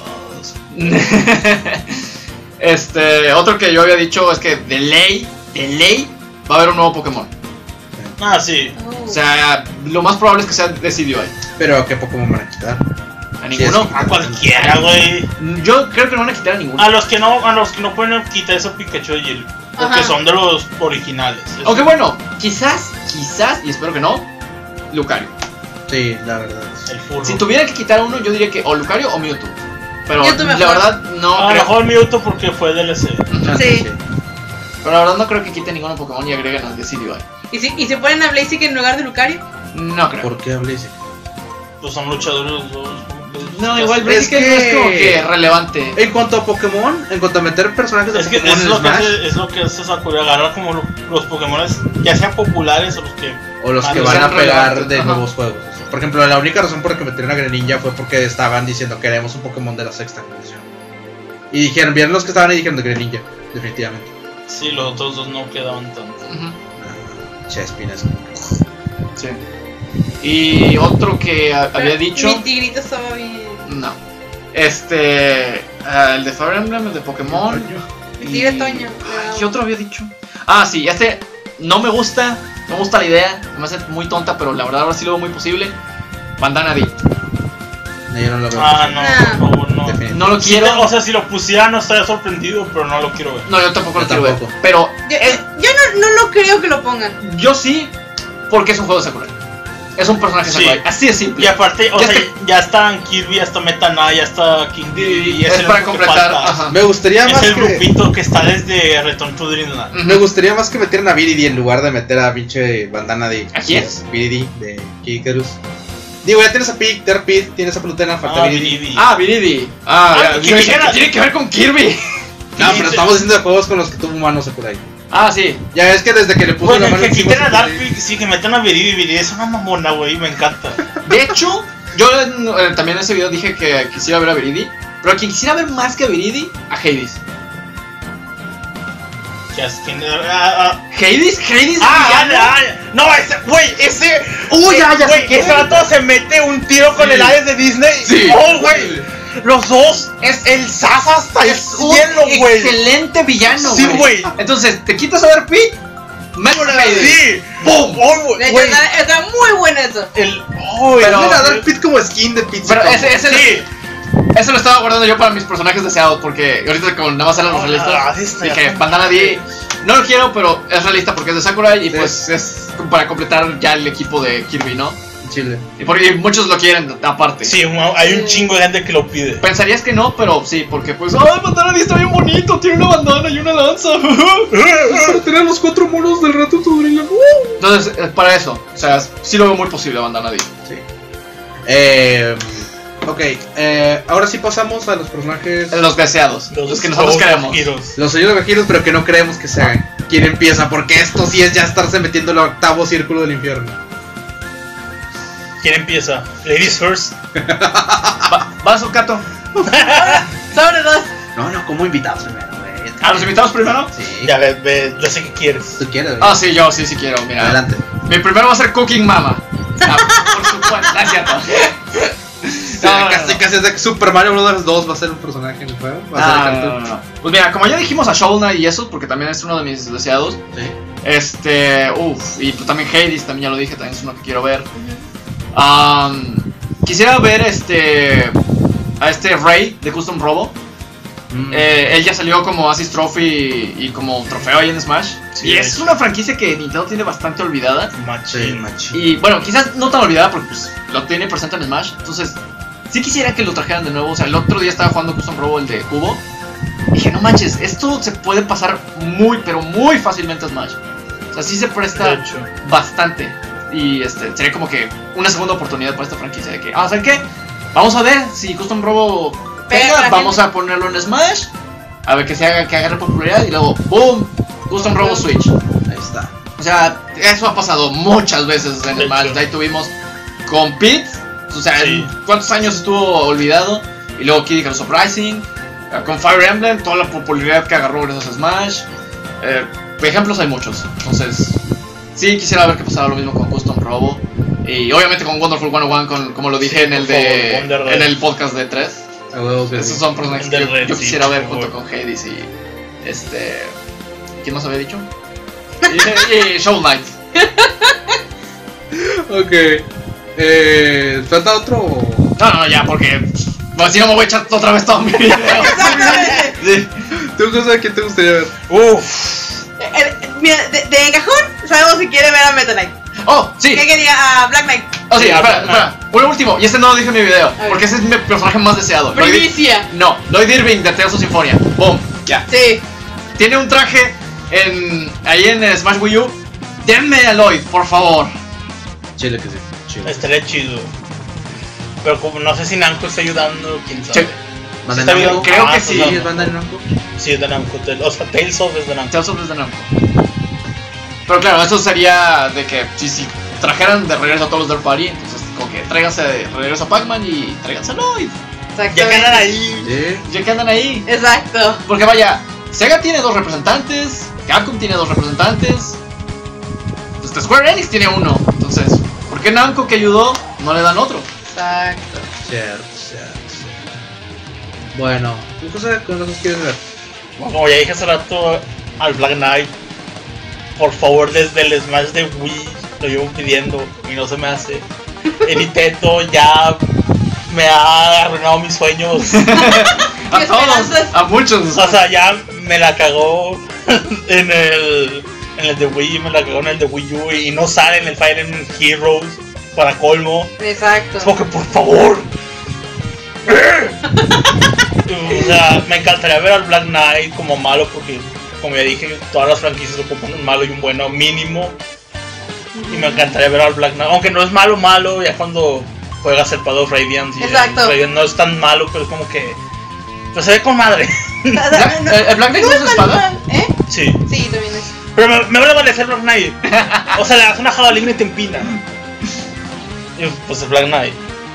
Otro que yo había dicho es que de ley va a haber un nuevo Pokémon. Ah, sí. O sea, lo más probable es que sea Decidueye. Pero ¿qué Pokémon van a quitar? A ninguno. A cualquiera, güey. Yo creo que no van a quitar a ninguno. A los que no pueden quitar eso Pikachu y el porque Ajá. son de los originales. Aunque bueno, quizás, y espero que no, Lucario. Sí, la verdad. El furro. Si tuviera que quitar uno, yo diría que o Lucario o Mewtwo. Pero Mewtwo la mejor. verdad no A lo creo. mejor Mewtwo porque fue DLC. Ah, Sí. Pero la verdad no creo que quiten ninguno Pokémon y agreguen a Decidueye. ¿Y si ponen a Blaziken en lugar de Lucario? No creo. ¿Por qué hablé? Pues son luchadores los dos. No, igual Es Blaziken que- no es como que relevante. En cuanto a Pokémon, en cuanto a meter personajes de Es que Pokémon es en lo que, Smash, es lo que hace Sakura, agarrar como los Pokémon, ya sean populares o los que... o los Ah, que no van sean a pegar relevantes, de ajá. nuevos juegos. Por ejemplo, la única razón por la que metieron a Greninja fue porque estaban diciendo que queremos un Pokémon de la sexta generación. Y dijeron, vieron los que estaban ahí y dijeron de Greninja, definitivamente. Sí, los otros dos no quedaban tanto. Ujú. Chespin es Sí. Y otro que había dicho. Mi tigrito estaba bien. No. El de Fire Emblem, el de Pokémon. Mi tigre Toño. ¿Qué otro había dicho? Ah, sí, no me gusta la idea, me hace muy tonta, pero la verdad ahora sí lo veo muy posible. Bandana D. No, yo no lo veo. Ah, no, Nah. por favor, no. Definitivamente. No lo Sí, quiero. o sea, si lo pusiera no estaría sorprendido, pero no lo quiero ver. No, yo tampoco Yo lo quiero ver. tampoco. Pero Yo no lo creo que lo pongan. yo sí, porque es un juego de Sakurai. Es un personaje de Sí. Sakurai. Así de Y simple. aparte, o Ya sea, está. ya están Kirby, ya está Meta Knight, ya está King Dedede, y Es el para único que completar. falta. Ajá. Me gustaría Es más el que grupito que está desde Return to Dreamland. me gustaría más que metieran a Viridi en lugar de meter a pinche bandana de ¿A quién? Viridi de Kikarus. Digo, ya tienes a Peter Pit, tienes a Plutena, falta Ah, Viridi. Viridi. Viridi. ¿qué ¿Qué dijera? tiene que ver con Kirby? No, pero estamos diciendo de juegos con los que tuvo mano Sakurai. Sí. Ya es que desde que le puso Bueno, la mano que encima quiten a Sakurai- Dark, sí, que metan a Viridi es una mamona, güey, me encanta. De hecho, yo también en ese video dije que quisiera ver a Viridi. Pero quien quisiera ver más que a Viridi, a Hades. ¿Hades? No, ese, güey, ese. Uy, ya sé güey, qué. ese rato se mete un tiro con Sí. el Hades de Disney. Sí. Oh, güey. Los dos, Es- el Sas hasta el Es un cielo, güey. excelente villano, Sí, güey. Entonces, te quitas a Dark Pit, metes a Hades. Sí. ¡Bum! Oh, De hecho, güey. está muy bueno eso. Pero- Ponen a Dark Pit como skin de pizza. Pero como- Sí. Eso lo estaba guardando yo para mis personajes deseados. Porque ahorita, como nada más eran los realistas, dije, Bandana D. No lo quiero, pero es realista porque es de Sakurai. Y Sí. pues es para completar ya el equipo de Kirby, ¿no? Chile. Y porque muchos lo quieren aparte. Sí, hay un chingo de gente que lo pide. Pensarías que no, pero sí, porque pues, ¡ay, Bandana D está bien bonito! Tiene una bandana y una lanza. Para tener los 4 monos del rato Dreamland. Entonces, para eso, o sea, sí lo veo muy posible Bandana D. Sí. Ok, ahora sí pasamos a los personajes. Los deseados, los que nosotros queremos. Heroes. Los sueños vaqueros, pero que no creemos que se hagan. ¿Quién empieza? Porque esto sí es ya estarse metiendo en el octavo círculo del infierno. ¿Quién empieza? Ladies first. ¿Va su Cato? Sobre dos. No, como invitados primero, güey. ¿A los invitados primero? Sí. Ya yo sé que quieres. Tú quieres, güey. Ah, sí, yo sí quiero, mira. Adelante. Mi primero va a ser Cooking Mama. Por supuesto, no es cierto. No, Casi es de que Super Mario Bros. 2 va a ser un personaje en el juego. Va a ser el cartoon. No. Pues mira, como ya dijimos a Shovel Knight y eso, porque también es uno de mis deseados. Sí. Y pues también Hades, también ya lo dije, también es uno que quiero ver. Quisiera ver a este Ray de Custom Robo. Él ya salió como Assist Trophy y como trofeo ahí en Smash. Sí, y de es hecho. una franquicia que Nintendo tiene bastante olvidada. Sí, Machín. machi. Y bueno, quizás no tan olvidada porque pues, lo tiene presente en Smash. Entonces, sí quisiera que lo trajeran de nuevo. O sea, el otro día estaba jugando Custom Robo, el de Cubo. Y dije, no manches, esto se puede pasar muy, pero muy fácilmente a Smash. O sea, sí se De presta hecho. bastante. Y sería como que una segunda oportunidad para esta franquicia de que, ¿saben qué? Vamos a ver si Custom Robo Pega, pega, la vamos gente. a ponerlo en Smash, a ver que se haga, que agarre popularidad y luego ¡boom! Custom Robo Switch. Ahí está. O sea, eso ha pasado muchas veces en De Smash. hecho. Ahí tuvimos con Pete, o sea, Sí. ¿cuántos años estuvo olvidado? Y luego Kid Icarus Uprising, con Fire Emblem, toda la popularidad que agarró gracias a Smash. Ejemplos hay muchos, entonces Sí, quisiera ver que pasara lo mismo con Custom Robo. Y obviamente con Wonderful 101, como lo dije en el podcast de 3. Esos son personajes que yo quisiera ver junto con Hades y ¿quién más había dicho? y Shovel Knight. Ok. ¿Falta otro? No, ya, porque si no me voy a echar otra vez todo mi video. Sí. ¿Tú cosa que te gustaría ver? Mira, de cajón sabemos si quiere ver a Meta Knight. Oh, sí. ¿Qué quería? A Black Knight. Oh, sí, espera. Un último, y no lo dije en mi video, porque ese es mi personaje más deseado. Primicia. Lloyd Irving de Tales of Symphonia. Boom, ya. Sí. Tiene un traje ahí en Smash Wii U. Denme a Lloyd, por favor. Chile que sí. Chile. Estaría chido. Pero como no sé si Namco está ayudando, quién sabe. ¿Bandai Namco? Creo que sí. ¿Es Bandai Namco? Sí, es de Namco. O sea, Tales of es de Namco. Tales of es de Namco. Pero claro, eso sería de que si trajeran de regreso a todos los del party, entonces como que tráiganse de regreso a Pac-Man y tráiganse a Lloyd. Ya que andan ahí. Ya que andan ahí. Exacto. Porque vaya, Sega tiene 2 representantes, Capcom tiene 2 representantes, Square Enix tiene 1. Entonces, ¿por qué Namco que ayudó no le dan otro? Exacto. Cierto. Bueno, ¿qué cosa quieres ver? Como ya dije hace rato al Black Knight, por favor, desde el Smash de Wii lo llevo pidiendo y no se me hace. El Nintendo ya me ha arruinado mis sueños. A todos, a muchos. O sea, ya me la cagó en el de Wii, me la cagó en el de Wii U y no sale en el Fire Emblem Heroes para colmo. Exacto. Es como que por favor. O sea, me encantaría ver al Black Knight como malo porque, como ya dije, todas las franquicias ocupan un malo y un bueno mínimo. Y me encantaría ver al Black Knight, aunque no es malo, ya cuando juegas el Path of Radiance. Exacto. Radiant no es tan malo, pero es como que pues se ve con madre. ¿El Black Knight no es espada? ¿Eh? Sí. Sí, también es. Pero me va a valer Black Knight. O sea, le das una jabalina y te empina. Y pues el Black Knight.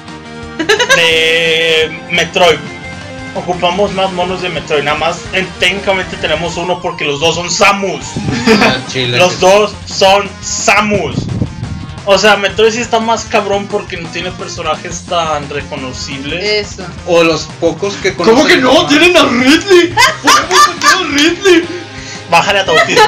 De Metroid. Ocupamos más monos de Metroid. Nada más técnicamente tenemos uno porque los dos son Samus. Chile. Los dos son Samus. O sea, Metroid sí está más cabrón porque no tiene personajes tan reconocibles. Eso. O los pocos que conocen. ¿Cómo que no? ¡Tienen a Ridley! ¡Podemos meter a Ridley! Bájale a Tautis.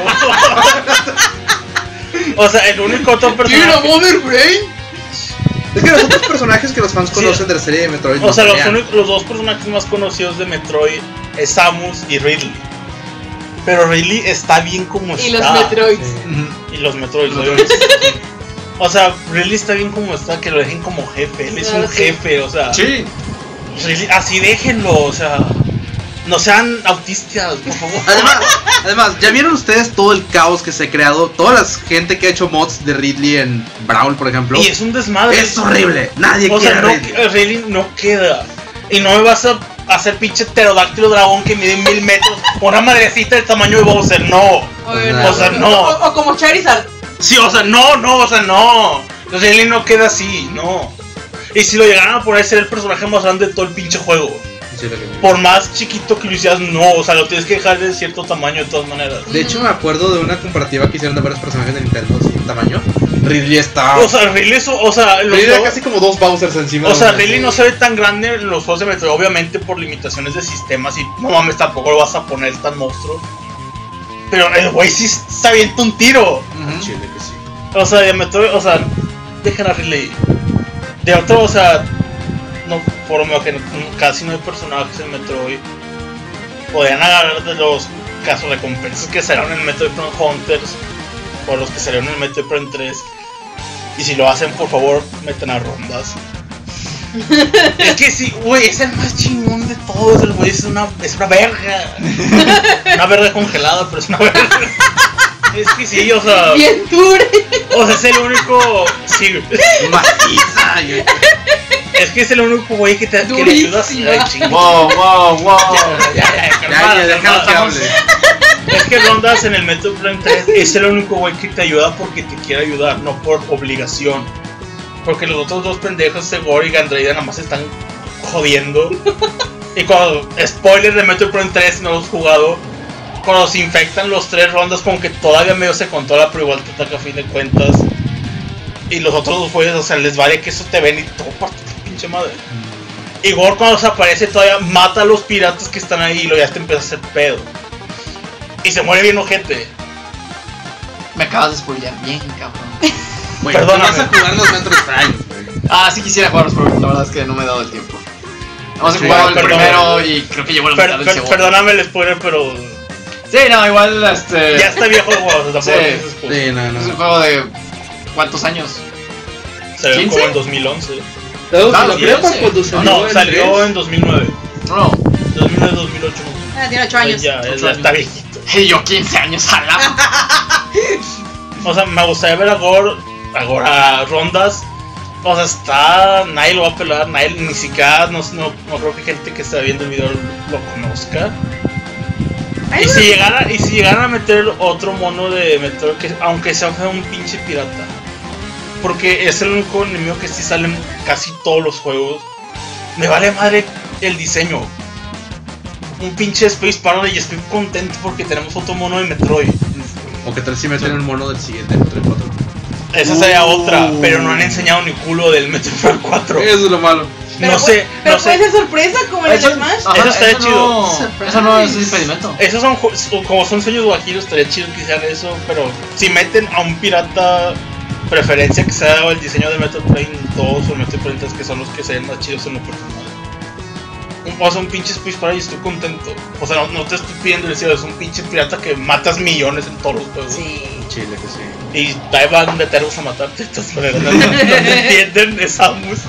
O sea, el único otro ¿Tienen a personaje. Mother Brain? Es que los otros personajes que los fans conocen de la serie de Metroid. O sea, no los dos personajes más conocidos de Metroid es Samus y Ridley. Pero Ridley está bien como está. Y los Metroids. Y los Metroids, obviamente. O sea, Ridley está bien como está, que lo dejen como jefe. Él es un jefe, o sea. Sí. Ridley, así déjenlo, o sea. No sean autistas, por favor. Además, ¿ya vieron ustedes todo el caos que se ha creado? Toda la gente que ha hecho mods de Ridley en Brawl, por ejemplo. Y es un desmadre. Es horrible. Nadie o quiere sea, Ridley. Ridley no queda. Y no me vas a hacer pinche pterodáctilo dragón que mide 1000 metros. Una madrecita del tamaño de Bowser, no. O sea, no. O como Charizard. Sí, o sea, no. Ridley no queda así, no. Y si lo llegaran a poner, sería el personaje más grande de todo el pinche juego. Sí, lo que me- Por más chiquito que lo hicieras, no. O sea, lo tienes que dejar de cierto tamaño de todas maneras. De hecho, me acuerdo de una comparativa que hicieron de varios personajes de Nintendo así en tamaño. Ridley está. O sea, Ridley, Ridley era casi como 2 Bowsers encima. O sea, de Ridley no se ve tan grande en los juegos de Metroid, obviamente por limitaciones de sistemas y no mames, tampoco lo vas a poner tan monstruo. Pero el güey sí se avienta un tiro. Chile que sí. O sea, de Metroid, o sea, dejen a Ridley. De otro, o sea, no, por lo menos que casi no hay personajes en Metroid. Podrían agarrar de los casos recompensas que salieron en Metroid Prime Hunters o los que salieron en Metroid Prime 3. Y si lo hacen, por favor, metan a rondas. Es que sí, güey, es el más chingón de todos. El güey es una verga. Una verga congelada, pero es una verga. Es que sí, o sea. Bien dure. O sea, es el único. Sí, Maciza. es que es el único güey que le ayuda así. Ay, chingón. Wow. Ya, déjalo que hable. Es que rondas en el Metroid Prime 3 es el único güey que te ayuda porque te quiere ayudar, no por obligación. Porque los otros dos pendejos, Gore y Gandreida, nada más están jodiendo. Y cuando, spoiler de Metroid Prime 3, no lo has jugado, cuando se infectan los 3 rondas, como que todavía medio se controla, pero igual te ataca a fin de cuentas. Y los otros 2 juegos, o sea, les vale que eso te ven y todo parte tu pinche madre. Y Gore cuando se aparece todavía mata a los piratas que están ahí y luego ya te empieza a hacer pedo. Y se muere bien ojete. Me acabas de spoilear bien, cabrón. Bueno, Perdóname. vas a jugar los Metro Prime, güey. Ah, sí quisiera jugarlos, pero la verdad es que no me he dado el tiempo. Vamos a Sí, jugar el perdón. primero y creo que llevo la mitad del segundo. Perdóname el spoiler, pero Sí, no, igual ya está viejo el juego, o sea, tampoco Sí. es spoiler. Sí, no, Es un no. juego de ¿cuántos años? Salió 15? como en 2011. Todos Ah, la sí, prepa sí. cuando salió No, el salió 3. en 2009. No. 2009, 2008. Tiene 8 años. Ya, 8 ya está años. viejito. Y yo 15 años a la... O sea, me gustaría ver a Rondas. O sea, nadie lo va a pelar, nadie, ni siquiera, no creo que gente que está viendo el video lo conozca. Ay, Y no. si llegaran a meter otro mono de Metroid, que aunque sea un pinche pirata, porque es el único enemigo que sí sale en casi todos los juegos, me vale madre el diseño. Un pinche Space Parody y estoy contento porque tenemos otro mono de Metroid. O que tal si meten el mono del siguiente Metroid 4. Esa sería otra, pero no han enseñado ni culo del Metroid 4. Eso es lo malo. Pero No sé, pero no puede sé. ser sorpresa como en el Smash. Ajá, Eso estaría chido. Eso no es un impedimento. Esos son como son sueños guajiros, estaría chido que hicieran eso, pero si meten a un pirata preferencia que sea el diseño de Metroid Prime 2 o Metroid Prime 3, que son los que se ven más chidos en lo personal. O sea, un pinche Space Parade y estoy contento. O sea, no te estoy pidiendo el cielo, es un pinche pirata que matas millones en todos los juegos. Sí. Chile que sí. Y ahí van a meterlos a matarte de todas maneras. No entienden esa música.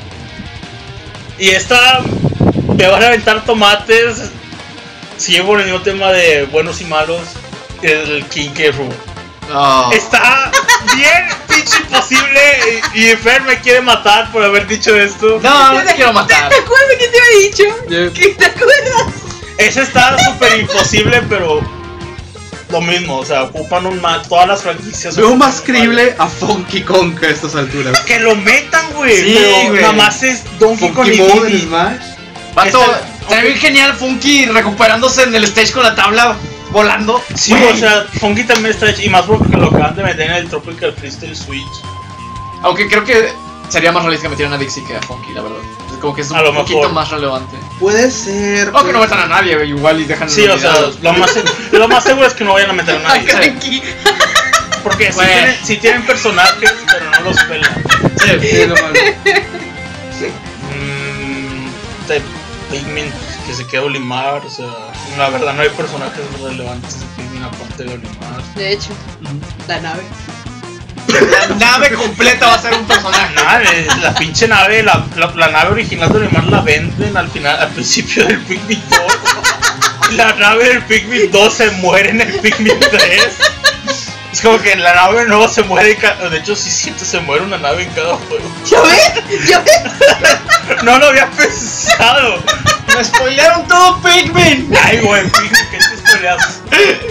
Y esta me van a aventar tomates. Si llevo el mismo tema de buenos y malos, el King K. Rool. No. Está bien pinche imposible y Fer me quiere matar por haber dicho esto. No, no te quiero matar. ¿Te acuerdas que te había dicho? Yeah. ¿Qué te acuerdas? Ese está súper imposible, pero lo mismo, o sea, ocupan todas las franquicias. Veo ocupan más creíble a Funky Kong a estas alturas. que lo metan, güey. Sí, pero güey. nada más es Donkey Kong Funky y Mode en Diddy. Smash. Vato, Esta- está bien genial Funky recuperándose en el stage con la tabla volando. Sí, Güey. o sea, Funky también está hecho, y más porque lo acaban de meter en el Tropical Freestyle Switch. Aunque creo que sería más realista que metieran a Dixie que a Funky, la verdad. Es como que es A lo un poquito mejor. más relevante. Puede ser. O que no metan a nadie, güey, igual y dejan Sí, o sea, olvidados. lo más seguro es que no vayan a meter a nadie. Tranqui. Porque Güey. sí tienen personajes, pero no los pelan. Sí, es lo malo. De Pikmin que se queda Olimar, o sea, la verdad no hay personajes relevantes de Pikmin aparte de Olimar. De hecho, la nave. La nave completa va a ser un personaje. La pinche nave, la nave original de Olimar la venden al principio del Pikmin 2. Y la nave del Pikmin 2 se muere en el Pikmin 3. Es como que la nave nueva se muere, de hecho sí siento se muere una nave en cada juego. ¿Ya ves? No lo había pensado. Me spoilearon todo Pikmin. Ay, güey, Pikmin, ¿qué te spoileas?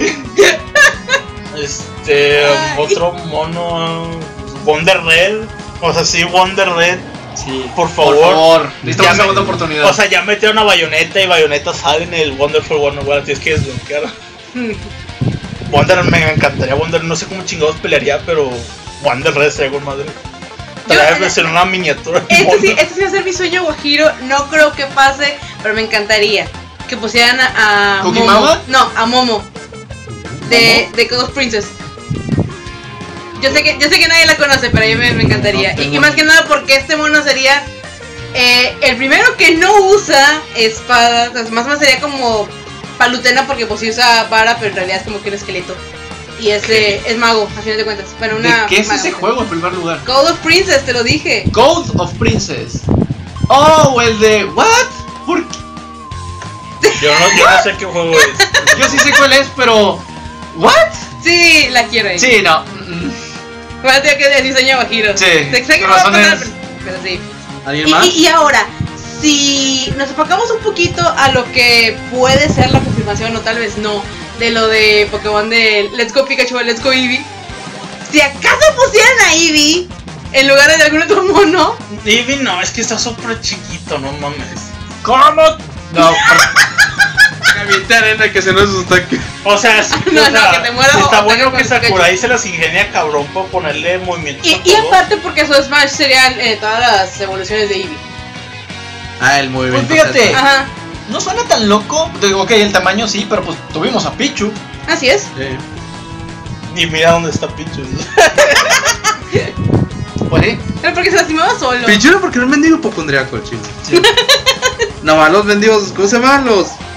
Ay. Otro mono, Wonder Red. O sea, sí, Wonder Red. Sí, Por favor. Necesito Ya una segunda oportunidad. O sea, ya metieron a Bayonetta y Bayonetta sale en el Wonderful 101, tienes que desbloquear. Wonder me encantaría, Wonder, no sé cómo chingados pelearía, pero Wonder Red sería con madre. Trae ser una miniatura. de mono. Este sí va a ser mi sueño guajiro. No creo que pase, pero me encantaría que pusieran a ¿Cookie Momo. Mama? No, a Momo de Ghost Princess. Yo sé que nadie la conoce, pero a mí me encantaría. No, Y más que nada porque este mono sería el primero que no usa espadas. Más sería como Palutena porque pues sí usa vara, pero en realidad es como que un esqueleto. Y es mago, a fin de cuentas. Pero una ¿De qué es maga. ese juego en primer lugar? Code of Princess, te lo dije. Code of Princess. Oh, el de... ¿What? ¿Por qué? Yo no sé qué juego es. Yo sí sé cuál es, pero... ¿What? Sí, la quiero ahí. Sí, no. Bueno, tengo que decir diseño guajiro. Sí, Sé que por no va a pasar, razones- pero sí. ¿Alguien más? Y ahora, si nos enfocamos un poquito a lo que puede ser la confirmación, o tal vez no, de lo de Pokémon de Let's Go Pikachu o Let's Go Eevee. Si acaso pusieran a Eevee en lugar de algún otro mono, Eevee no, es que está súper chiquito, no mames. ¿Cómo? No, Que aviente arena que se nos asusta. O sea, sí, No, o sea, que te muera está o bueno ataque que con Pikachu. Sakurai se las ingenia cabrón para ponerle movimientos a Y todo. aparte porque su Smash serían todas las evoluciones de Eevee. Ah, el movimiento. Pues fíjate. Ajá, No suena tan loco. Digo, ok, el tamaño sí, pero pues tuvimos a Pichu. así es. Y mira dónde está Pichu. Pues sí. Pero porque se lastimaba solo. Pichu era porque era un mendigo hipocondriaco, chico. No más, los mendigos, ¿cómo se llaman?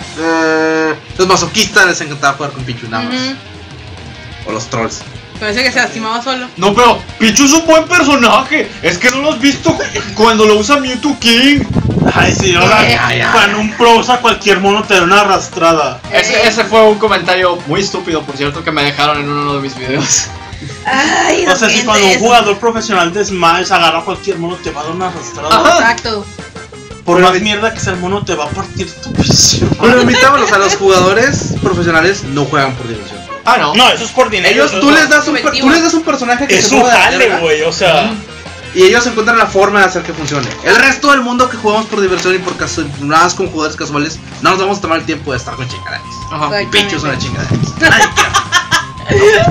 Los masoquistas les encantaba jugar con Pichu nada más. Ujú. O los trolls. Parece que se lastimaba solo. No, pero Pichu es un buen personaje. Es que no lo has visto cuando lo usa Mewtwo King. Ay, sí, ahora cuando un pro usa cualquier mono te da una arrastrada. Ese fue un comentario muy estúpido, por cierto, que me dejaron en uno de mis videos. Ay, O sea, si gente, cuando un eso. jugador profesional de Smash agarra cualquier mono te va a dar una arrastrada. Ajá. Exacto. Por Pero más mi- mierda que sea el mono te va a partir tu visión. Pero admitámoslo, o sea, los jugadores profesionales no juegan por diversión. Ah, no. No, eso es por dinero. Ellos, eso tú es- les das subjetivo. tú les das un personaje que Es se su mueva de la jale, verga, güey, o sea. y ellos encuentran la forma de hacer que funcione. El resto del mundo que jugamos por diversión y por nada más con jugadores casuales, no nos vamos a tomar el tiempo de estar con chingaderas. Ajá. Y Pichu es una chingadera. Nadie quiere.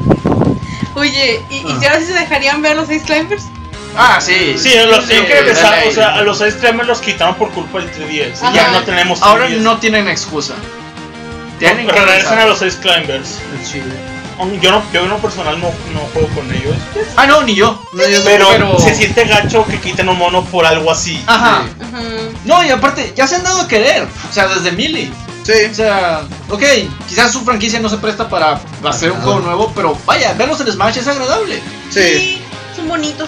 Oye, ¿y si ahora sí se dejarían ver los Ice Climbers? Ah, sí. Sí, los Sí, Increíbles, de ley. o sea, a los Ice Climbers los quitaron por culpa del 3DS. Ajá. Y ya no tenemos 3DS. Ahora no tienen excusa. Tienen que regresan a regresar. los Ice Climbers. El chile. Yo en lo personal no juego con ellos. Ah, no, ni yo. Pero se siente gacho que quiten un mono por algo así. Ajá. Sí. Ajá. No, y aparte, ya se han dado a querer. O sea, desde Melee. Sí. O sea, ok, quizás su franquicia no se presta para hacer un juego nuevo, pero vaya, verlos en Smash es agradable. Sí. Son bonitos.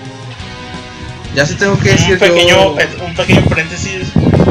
Ya sí tengo que decir Un pequeño paréntesis.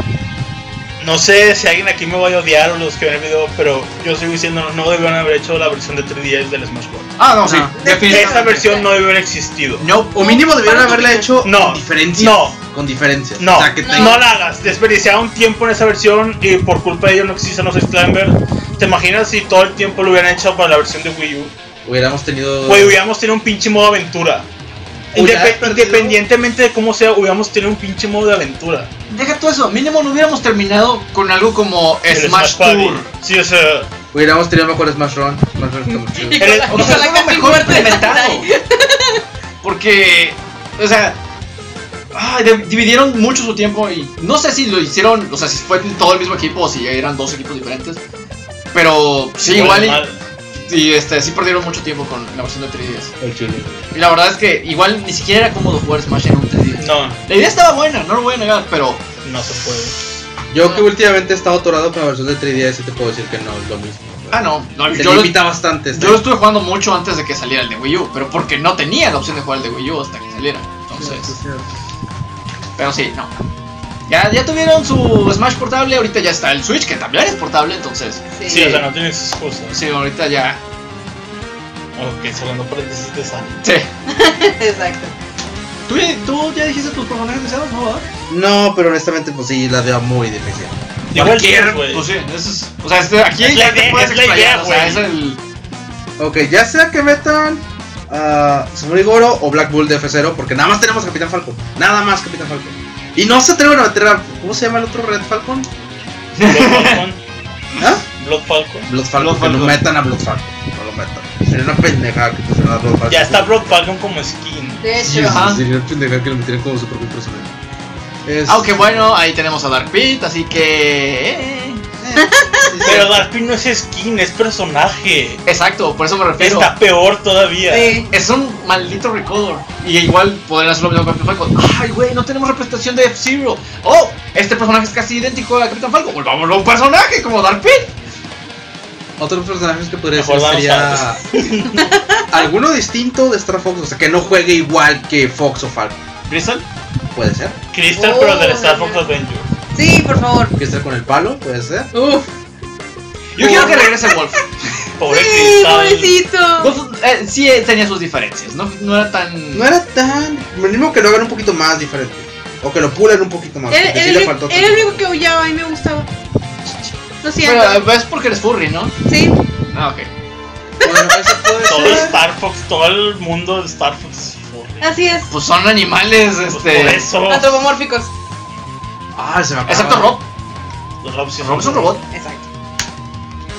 No sé si alguien aquí me va a odiar o los que ven el video, pero yo sigo diciendo no debieron haber hecho la versión de 3DS del Smash Bros. Ah, no, sí, No. definitivamente. Esa versión no debió haber existido. No, O mínimo debieron Para haberla tu- hecho No. con diferencias. No. Con diferencias. No, O sea, que no. tenga- no la hagas. Desperdiciaron tiempo en esa versión y por culpa de ello no existen los Ice Climbers. ¿Te imaginas si todo el tiempo lo hubieran hecho para la versión de Wii U? hubiéramos tenido. Güey, hubiéramos tenido un pinche modo aventura. Hubieras perdido- Independientemente de cómo sea, hubiéramos tenido un pinche modo de aventura. deja todo eso, mínimo no hubiéramos terminado Con algo como El Smash Party. Tour. Sí, o sea, Hubiéramos tenido mejor Smash Run. Smash Run está muy chido. Y con El- la, o y sea, con la es lo casi mejor muerte de implementado. Sakurai. Porque, o sea, dividieron mucho su tiempo y no sé si lo hicieron, o sea, si fue todo el mismo equipo o si eran dos equipos diferentes. Pero sí, igual sí perdieron mucho tiempo con la versión de 3DS. El chile. Y la verdad es que igual ni siquiera era cómodo jugar Smash en un 3DS. no, La idea estaba buena, no lo voy a negar, pero no se puede. Yo que últimamente he estado atorado con la versión de 3DS, sí te puedo decir que no es lo mismo. no, Se yo lo, limita bastante. yo lo estuve jugando mucho antes de que saliera el de Wii U, pero porque no tenía la opción de jugar el de Wii U hasta que saliera. Entonces, pero sí, no. Ya tuvieron su Smash portable, ahorita ya está el Switch, que también es portable, entonces. Sí, o sea, no tienes excusa. Sí, ahorita ya. Ok, cerrando paréntesis de esa. Sí. Exacto. ¿Tú ya dijiste tus personajes deseados, no? ¿Verdad? No, pero honestamente, pues sí, la veo muy difícil. Igual quieres, güey. Pues sí, eso es. O sea, aquí Es ya la te idea, puedes es la idea, explayar, o sea, güey. es el. Ok, ya sea que metan a Samurai Goro o Black Bull de F0, porque nada más tenemos a Capitán Falcon. Nada más Capitán Falcon. Y no se atreven a meter a. ¿Cómo se llama el otro Red Falcon? Blood Falcon. ¿Ah? Blood Falcon. Blood Falcon. Blood Que no Falcon. metan a Blood Falcon. No lo metan. Sería una pendejada que pusieran a Blood Falcon. Ya está Blood Falcon como skin. De Sí, hecho. Ajá. sería una pendejada que lo metieran como su propio personaje. Aunque bueno, ahí tenemos a Dark Pit, así que. Pero Darkpin no es skin, es personaje. Exacto, por eso me refiero. Está peor todavía. Sí. Es un maldito recolor. Y igual podrían hacer lo mismo con Capitán Falcon. Ay, güey, no tenemos representación de F-Zero. Oh, este personaje es casi idéntico a Capitán Falcon. Volvámoslo a un personaje como Dark Pit. Otros personajes que podría Mejor ser vamos sería alguno distinto de Star Fox, o sea que no juegue igual que Fox o Falcon. ¿Crystal? Puede ser. Crystal, Oh, pero del Star ya. Fox Adventure. Sí, por favor. Que esté con el palo, puede ser. Uf. Yo quiero que regrese Wolf. Pobre Sí, Crystal. pobrecito. Wolf sí tenía sus diferencias, no era tan. No era tan. Mínimo que lo hagan un poquito más diferente. O que lo pulen un poquito más. Era, Porque sí era le el, faltó. era el único que aullaba y me gustaba. Lo siento. Pero es porque eres furry, ¿no? Sí. Ah, ok. Bueno, eso puede Todo ser. Star Fox, todo el mundo de Star Fox es furry. Así es. Pues son animales, Pues por eso. Antropomórficos. Ah, se me acaba. Excepto Rob. Los Rob sí Rob es un robot. Exacto.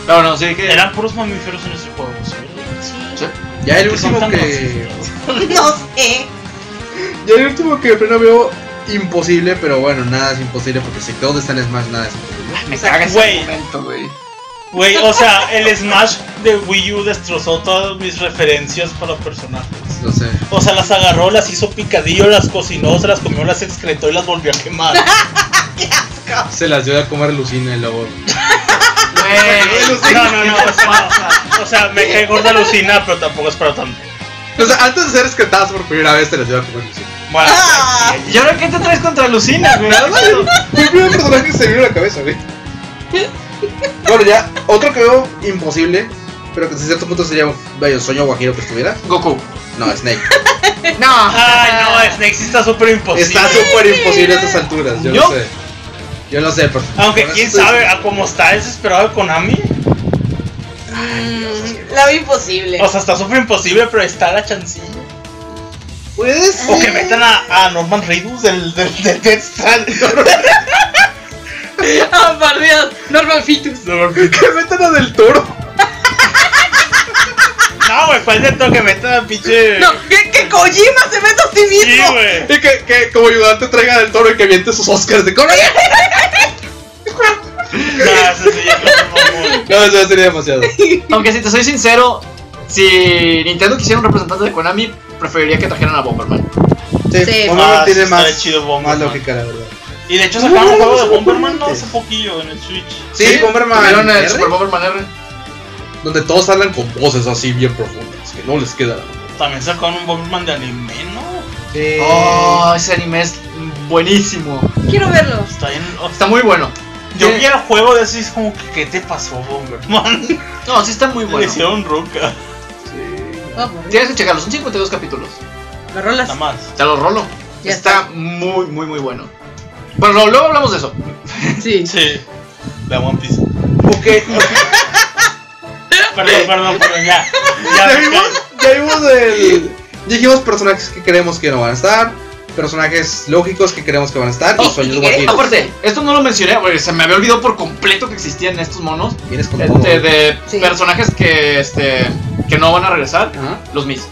No, sí que... Eran puros mamíferos en ese juego, ¿sí? Sí. Ya el Que son último tan que. macitos. No sé. Ya el último que de plano veo imposible, pero bueno, nada es imposible porque si todo está en Smash, nada es imposible. Me caga ese Güey. momento, güey. Güey, o sea, el Smash de Wii U destrozó todas mis referencias para personajes. No sé. O sea, las agarró, las hizo picadillo, las cocinó, se las comió, las excretó y las volvió a quemar. Se las dio a comer Lucina y luego. Güey, No, o sea, me cae gorda Lucina, pero tampoco es para tanto. O sea, antes de ser excretadas por primera vez, se las dio a comer Lucina. Bueno, Ah. ¿y ahora qué te traes contra Lucina, güey? Fue el primer personaje que se me vino a la cabeza, güey. Bueno, ya, otro que veo imposible, pero que hasta cierto punto sería vaya sueño guajiro que estuviera. Goku. No, Snake. No. ay, no, Snake sí está súper imposible. Está súper imposible a estas alturas, yo ¿Yo? lo sé. Yo lo sé, pero. Aunque por quién eso estoy- sabe, a cómo está desesperado de Konami. La veo imposible. O sea, está súper imposible, pero está la chancilla. Puedes. O que metan a Norman Reedus del Death Stranding. Oh, por Dios. Norman Fitus. Que metan a Del Toro. No, güey, ¿cuál de todo que metan a pinche? No, que Kojima se meta a sí Sí, mismo. güey. Y que como ayudante traiga a Del Toro y que aviente sus Oscars de Konami. Nah, eso sí, ya no, No, eso sería demasiado. Aunque si te soy sincero, si Nintendo quisiera un representante de Konami, preferiría que trajeran a Bomberman. Sí, Sí. Bomberman Ah, tiene sí, estaría más, chido más Bomberman. lógica, la verdad. Y de hecho sacaron un juego de No, Bomberman no antes. hace poquillo en el Switch. Sí, Bomberman ¿Vieron el R? Super Bomberman R? Donde todos hablan con voces así bien profundas, que no les queda la mano. También sacaron un Bomberman de anime, ¿no? Sí. Oh, ese anime es buenísimo. Quiero verlo. Está bien. Está muy bueno. Yo Sí. vi el juego de ese y es como que, ¿qué te pasó, Bomberman? No, sí está muy Le bueno. hicieron ruca. Oh, por Dios. Tienes que checarlo, son 52 capítulos. ¿Lo rolas? Nada más. Te lo rolo. Ya Está muy, muy, muy bueno. Bueno, luego hablamos de eso. Sí. Sí. De One Piece. Ok, Perdón, ya. ya me vimos, cae. ya vimos el. Ya dijimos personajes que creemos que no van a estar, personajes lógicos que creemos que van a estar y Oh, sueños ¿y qué? guajiros. Aparte, esto no lo mencioné, porque se me había olvidado por completo que existían estos monos. Vienes con todo. De Sí. personajes que no van a regresar. Ajá. Los Mis.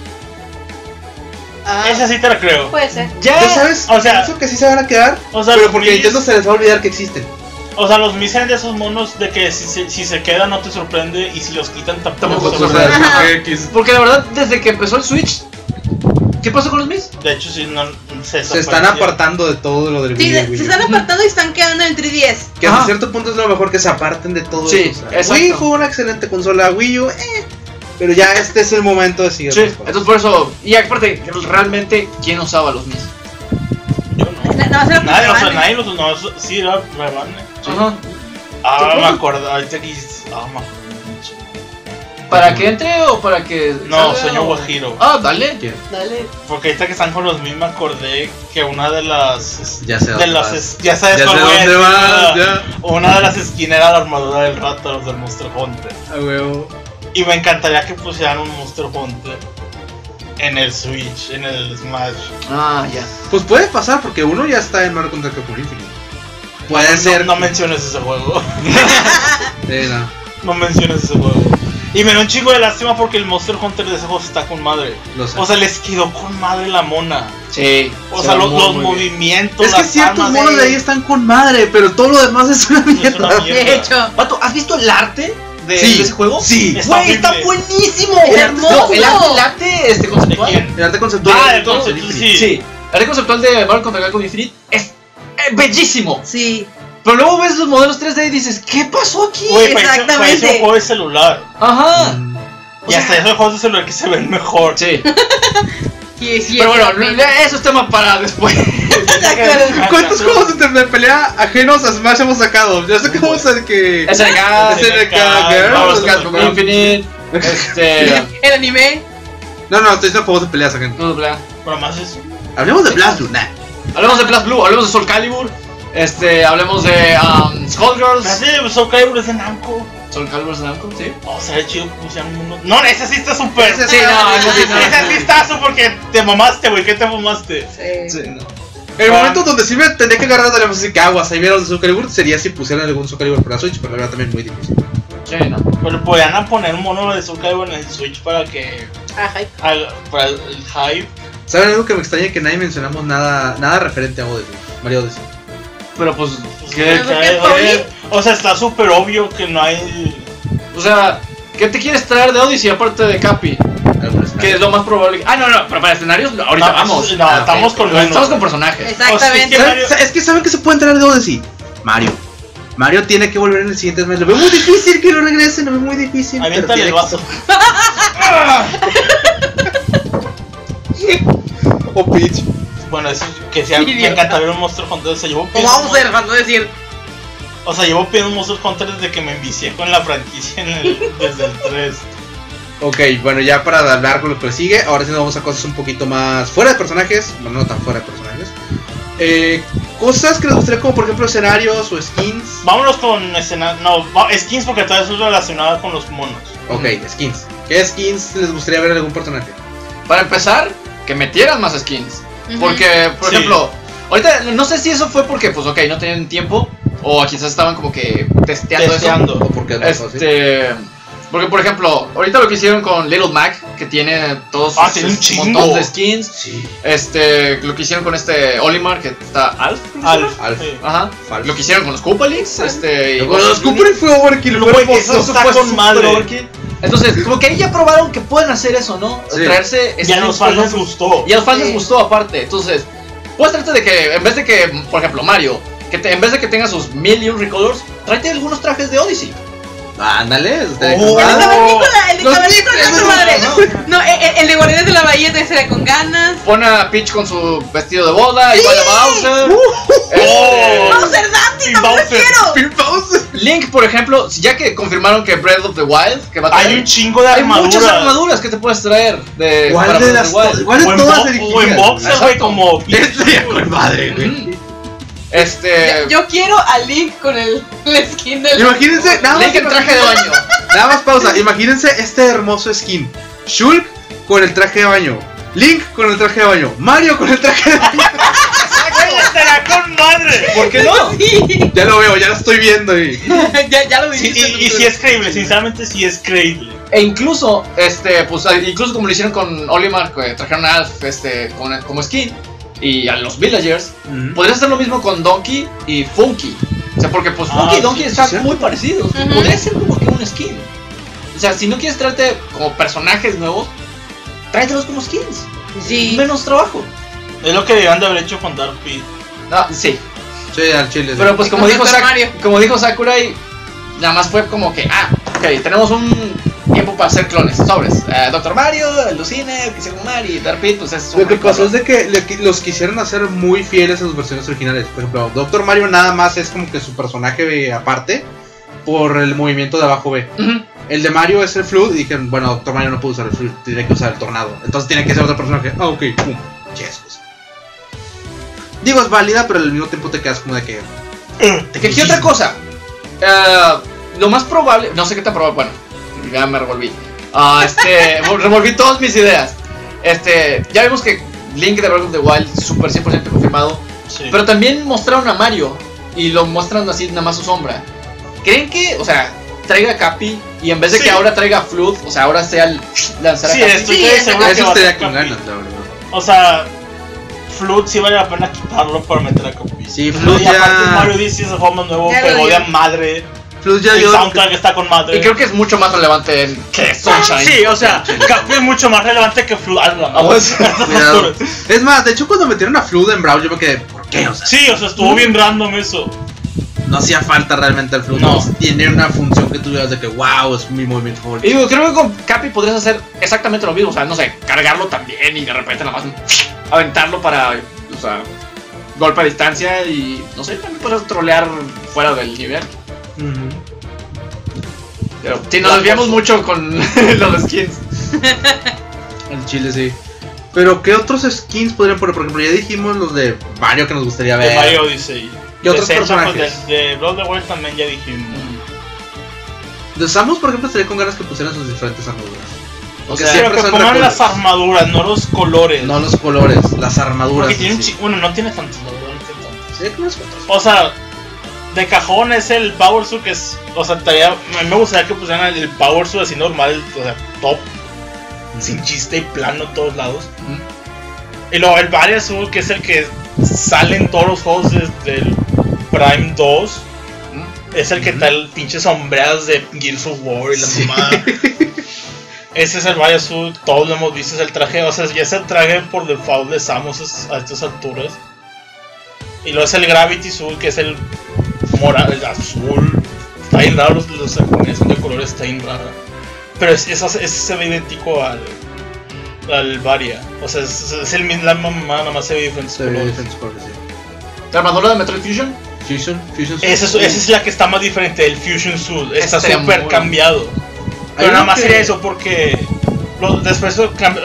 Ah, Esa sí te la creo. puede ser. ¿Ya sabes? o sea- Pienso que sí se van a quedar, O sea, pero los porque Mis- Nintendo se les va a olvidar que existen. O sea, los Mis eran de esos monos de que si se quedan no te sorprende y si los quitan tampoco Tampoco te te sorprende. sorprende. Porque la verdad, desde que empezó el Switch, ¿qué pasó con los Mis? De hecho, sí, no Se están desaparecieron. apartando de todo lo del Sí, Wii U, Wii se U. están apartando y están quedando en el 3DS. Que hasta Ajá. cierto punto es lo mejor que se aparten de todo Sí, eso. O sea, exacto. Wii fue una excelente consola, Wii U, pero ya este es el momento de seguir. Sí, otras cosas. entonces por eso. Y aparte, realmente, ¿quién usaba los Mis? Yo no. No, se lo Nadie, o sea, Rebane. nadie los no, sí era Rebane. Ajá. Ah, ¿Te me acuerdas? acuerdo, ahorita que me acuerdo. ¿Para que entre o para que.? No, salga, Sueño o- Guajiro. Ah, dale. ¿Quién? Dale. Porque ahorita que están con los mismos me acordé que una de las Ya sé de dónde las vas. ya sabes Ya sé cuál voy a dónde decir, vas, ¿verdad? ya. Una de las skins era la armadura del Rathalos del Monster Hunter. A huevo. Y me encantaría que pusieran un Monster Hunter en el Switch, en el Smash. Ah, ya. Pues puede pasar porque uno ya está en Mario contra Capcom Infinite. Puede No, ser. no menciones ese juego. No. No menciones ese juego. Y me da un chingo de lástima porque el Monster Hunter de ese juego está con madre. Lo sé. O sea, les quedó con madre la mona. Sí. O se sea, va los muy, muy bien. movimientos, Es que las ciertos armas. monos de ahí están con madre, pero todo lo demás es una mierda. una mierda. De hecho. Vato, ¿has visto el arte de Sí. ese juego? Sí. Está Güey, está horrible. buenísimo. Es El arte- hermoso. no, el arte ¿De conceptual. quién? El arte conceptual. Ah, de el todo concepto, Infinite. sí. Sí. El arte conceptual de Mario contra Capcom Infinite es bellísimo. Sí. Pero luego ves los modelos 3D y dices, ¿qué pasó aquí? Güey, Exactamente. parece un juego de celular. Ajá. Mm. Y hasta esos juegos de celular que se ven mejor. Sí. Sí, Pero bueno, exactamente. eso es tema para después. De acuerdo. ¿Cuántos juegos de pelea ajenos a Smash hemos sacado? Ya sacamos el que. SNK, SNK, Marvel Girls. Capcom Infinite, El anime. No, estoy diciendo juegos de peleas ajenos. no, bla. Pero más eso. Hablemos de Blast Luna. Hablemos de Blast Blue, hablemos de Soul Calibur, hablemos de Skullgirls. Espérate, Soul Calibur es de Namco. Soul Calibur es de Namco, sí. O sea, chido que pusieran un mundo. No, ese sí está súper. Ese Sí, no, eso sí, no. Ese sí está súper porque te mamaste, güey. ¿Qué te mamaste? Sí. Sí, no. El momento donde sí me tendría que agarrar de la música aguas y ver los de Soul Calibur sería si pusieran algún Soul Calibur para Switch, pero la verdad también muy difícil. Sí, no. Pero podrían poner un mono de Soul Calibur en el Switch para que para el hype. ¿Saben algo que me extraña? Que nadie mencionamos nada referente a Odyssey, Mario Odyssey. Pero pues, O sea, está súper obvio que no hay. o sea, ¿qué te quieres traer de Odyssey aparte de Cappy? Que es lo más probable. Ah, no, pero para escenarios ahorita vamos. No, estamos con Estamos con personajes. Exactamente. Es que ¿saben que se pueden traer de Odyssey? Mario tiene que volver en el siguiente mes. Lo veo muy difícil que lo regrese, lo veo muy difícil. Aviéntale el vaso. O Peach. Bueno, eso que sea, me encanta ver un Monster Hunter. O sea, llevo O Bowser, para no decir. O sea, llevo pidiendo un Monster Hunter desde que me envicié con la franquicia desde el 3. Ok, bueno, ya para hablar con lo que sigue, ahora sí nos vamos a cosas un poquito más fuera de personajes, bueno, no tan fuera de personajes. Cosas que les gustaría, como por ejemplo escenarios o skins. Vámonos con skins porque todo eso es relacionado con los monos. Ok, skins. ¿Qué skins les gustaría ver en algún personaje? Para empezar, que metieran más skins. Porque, por ejemplo, ahorita no sé si eso fue porque, pues, ok, no tenían tiempo. O quizás estaban como que testeando. eso. O porque Porque, por ejemplo, ahorita lo que hicieron con Little Mac, que tiene todos tiene un chingo. montón de skins. Sí. Lo que hicieron con Olimar, que está Alf. Sí. Ajá. Alf. Lo que hicieron con los Koopalings. Los Cooper fue overkill, Eso está con madre. Entonces, como que ahí ya probaron que pueden hacer eso, ¿no? Sí. Traerse Y a los fans les gustó. Y a los fans les gustó aparte. Entonces, puedes traerte de que, en vez de que, por ejemplo, Mario, en vez de que tenga sus 1000 recolors, tráete algunos trajes de Odyssey. Ándale, El de cavernícola de otra madre. No, el de Guardianes de la Bahía te será con ganas. Pon a Peach con su vestido de boda, igual a Bowser. Bowser Dandy, no me quiero. Link, por ejemplo, ya que confirmaron que Breath of the Wild, que va a traer, Hay un chingo de hay armaduras. muchas armaduras que te puedes traer de para Breath of the Wild. ¿Cuál de todas O en boxer, güey, Exacto. como. con madre, güey. Yo quiero a Link con el skin del. Imagínense, Link en traje de baño. Nada más pausa, imagínense este hermoso skin. Shulk con el traje de baño. Link con el traje de baño. Mario con el traje de baño. ¡Estará con madre! ¿Por qué no? Sí. Ya lo veo, ya lo estoy viendo y... ya lo Sí, dijiste. y sí es creíble, sinceramente sí es creíble. E incluso, incluso como lo hicieron con Olimar, que trajeron a Alf como skin, y a los villagers, podrías hacer lo mismo con Donkey y Funky. O sea, porque pues Funky y Donkey sí, están sí, muy parecidos. Podría ser como que un skin. O sea, si no quieres traerte como personajes nuevos, tráetelos como skins. Sí. Menos trabajo. Es lo que deberían de haber hecho con Dark Pit. Ah, sí. Sí, al chile. Pero pues como Con dijo, Dr. Mario. como dijo Sakurai, nada más fue como que, ok, tenemos un tiempo para hacer clones, sobres. Dr. Mario, Lucina, Kissing Mario y Dark Pit, pues es un Lo que recuerdo. pasó es de que los quisieron hacer muy fieles a sus versiones originales. Por ejemplo, Dr. Mario nada más es como que su personaje aparte por el movimiento de abajo B. Ujú. El de Mario es el Flood y dijeron, bueno, Dr. Mario no puede usar el Flood, tiene que usar el Tornado. Entonces tiene que ser otro personaje. Ok, pum, yes. Digo, es válida, pero al mismo tiempo te quedas como de que... ¿Qué otra cosa? Lo más probable, no sé qué tan probable, bueno, ya me revolví. Revolví todas mis ideas. Ya vimos que Link de Breath of the Wild, super 100% confirmado. Sí. Pero también mostraron a Mario y lo muestran así, nada más su sombra. ¿Creen que, o sea, traiga a Cappy y en vez de que ahora traiga a Flood, o sea, ahora sea el lanzar a Sí, Cappy? estoy Sí, seguro que Eso va a estaría ser con Cappy. ganas, la verdad. O sea, Flood sí vale la pena quitarlo para meter a Cappy. Sí, Flood Y aparte ya... Mario Odyssey es el juego más nuevo, Ya lo pegó dio. de madre. Flood ya El dio... soundtrack está con madre. Y creo que es mucho más relevante que Sunshine. Sí, o sea, Cappy es mucho más relevante que Flood. Cuidado. Es más, de hecho cuando metieron a Flood en Brawl yo me quedé, ¿por qué? O sea, Sí, o sea, estuvo bien random eso. no hacía falta realmente el Flood. No. Tiene una función que tú veas de que, wow, es mi movimiento Y favorito. digo, creo que con Cappy podrías hacer exactamente lo mismo. O sea, no sé, cargarlo también y de repente nada más aventarlo para, o sea, golpe a distancia y, no sé, también podrías trolear fuera del nivel. Pero si nos desviamos mucho con los skins. El chile sí. Pero ¿qué otros skins podrían poner? Por ejemplo, ya dijimos los de Mario que nos gustaría ver. De Mario Odyssey. ¿Qué otros De Zelda, personajes? pues, de Breath of the Wild también ya dijimos. De Samus, por ejemplo, estaría con ganas que pusieran sus diferentes armaduras. O Porque sea, Pero siempre que son pongan recuerdos. las armaduras, no los colores. No los colores, las armaduras. Porque tiene en sí. bueno, no tiene tantos, no tiene tantos. Sí, como unas cuantas. O sea, de cajón es el Power Suit, que es, o sea, a mí me gustaría que pusieran el Power Suit así normal, o sea, top, sin chiste y plano en todos lados. Y luego el Varia Suit, que es el que sale en todos los juegos desde el Prime 2. Es el que trae pinches sombreadas de Gears of War y la mamada. Ese es el Varia Suit, todos lo hemos visto, es el traje, o sea, ya es el traje por default de Samus a estas alturas. Y luego es el Gravity Suit, que es el morado, el azul. Está bien raro, los combinación de colores está bien rara. Pero ese se ve idéntico al Varia. O sea, es la mamá, nada más se ve diferentes colores. ¿La armadura de Metroid Fusion? Fusion Esa es la que está más diferente, el Fusion Suit. Está Estaría súper muy cambiado. Pero Hay nada uno más que- sería eso porque después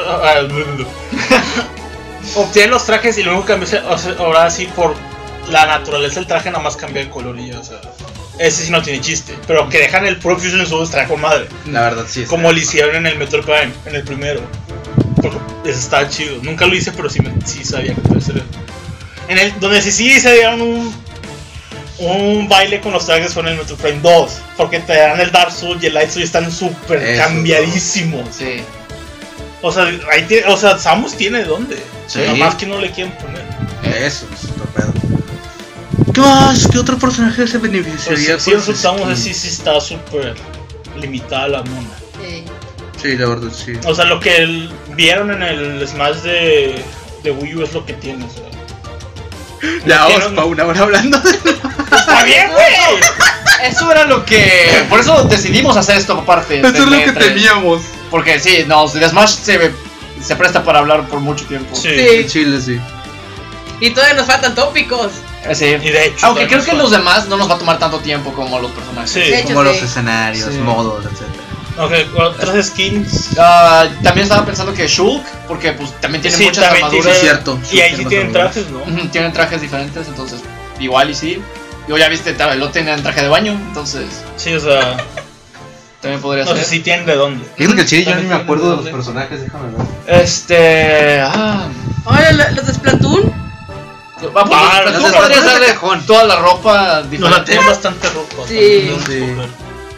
obtienen los trajes y luego cambian, o sea, ahora sí por la naturaleza del traje nada más cambia el color y ya, o sea, ese sí no tiene chiste. Pero que dejan el Pro Fusion Suit está con madre. La verdad sí. Como lo hicieron en el Metroid Prime, en el primero. Porque ese estaba chido. Nunca lo hice, pero sí sabía que podía ser. En el donde sí se dieron un baile con los trajes fue en el Metroid Prime 2. Porque te dan el Dark Suit y el Light Suit están súper Eso, cambiadísimos. Sí. O sea, Samus tiene de dónde. Sí. Nada más que no le quieren poner. Eso es otro pedo. ¿Qué más? ¿Qué otro personaje se beneficiaría? Si con resultamos skin? sí está súper limitada la mona. Sí, la verdad sí. O sea, lo que vieron en el Smash de Wii U es lo que tiene, o sea. Ya vamos Metieron- para una hora hablando de... ¡Está bien, güey! Eso era lo que. Por eso decidimos hacer esto aparte. Eso es lo que temíamos. Porque sí, no, The Smash se presta para hablar por mucho tiempo. Sí. En Chile sí. Y todavía nos faltan tópicos. Sí. Y de hecho, Aunque creo que también los demás no nos va a tomar tanto tiempo como los personajes. Sí. De hecho, Como los sí. escenarios, Sí. modos, etc. Ok, otras skins. También estaba pensando que Shulk, porque pues también tiene Sí, muchas también armaduras. Sí, cierto. Y ahí sí Tiene tienen más trajes, ¿no? Ujú, tienen trajes diferentes, entonces igual y sí. Yo ya viste, lo tienen traje de baño, entonces Sí, o sea, también podría no sé ser. si tienen de dónde. Fíjate que el chile yo ni También me acuerdo de los tiene personajes, déjame ver. Ahora, los de Splatoon. Tú los podrías Splatoon darle de cajón. toda la ropa Nos la diferente. tienen bastante ropa. Sí. también, Sí.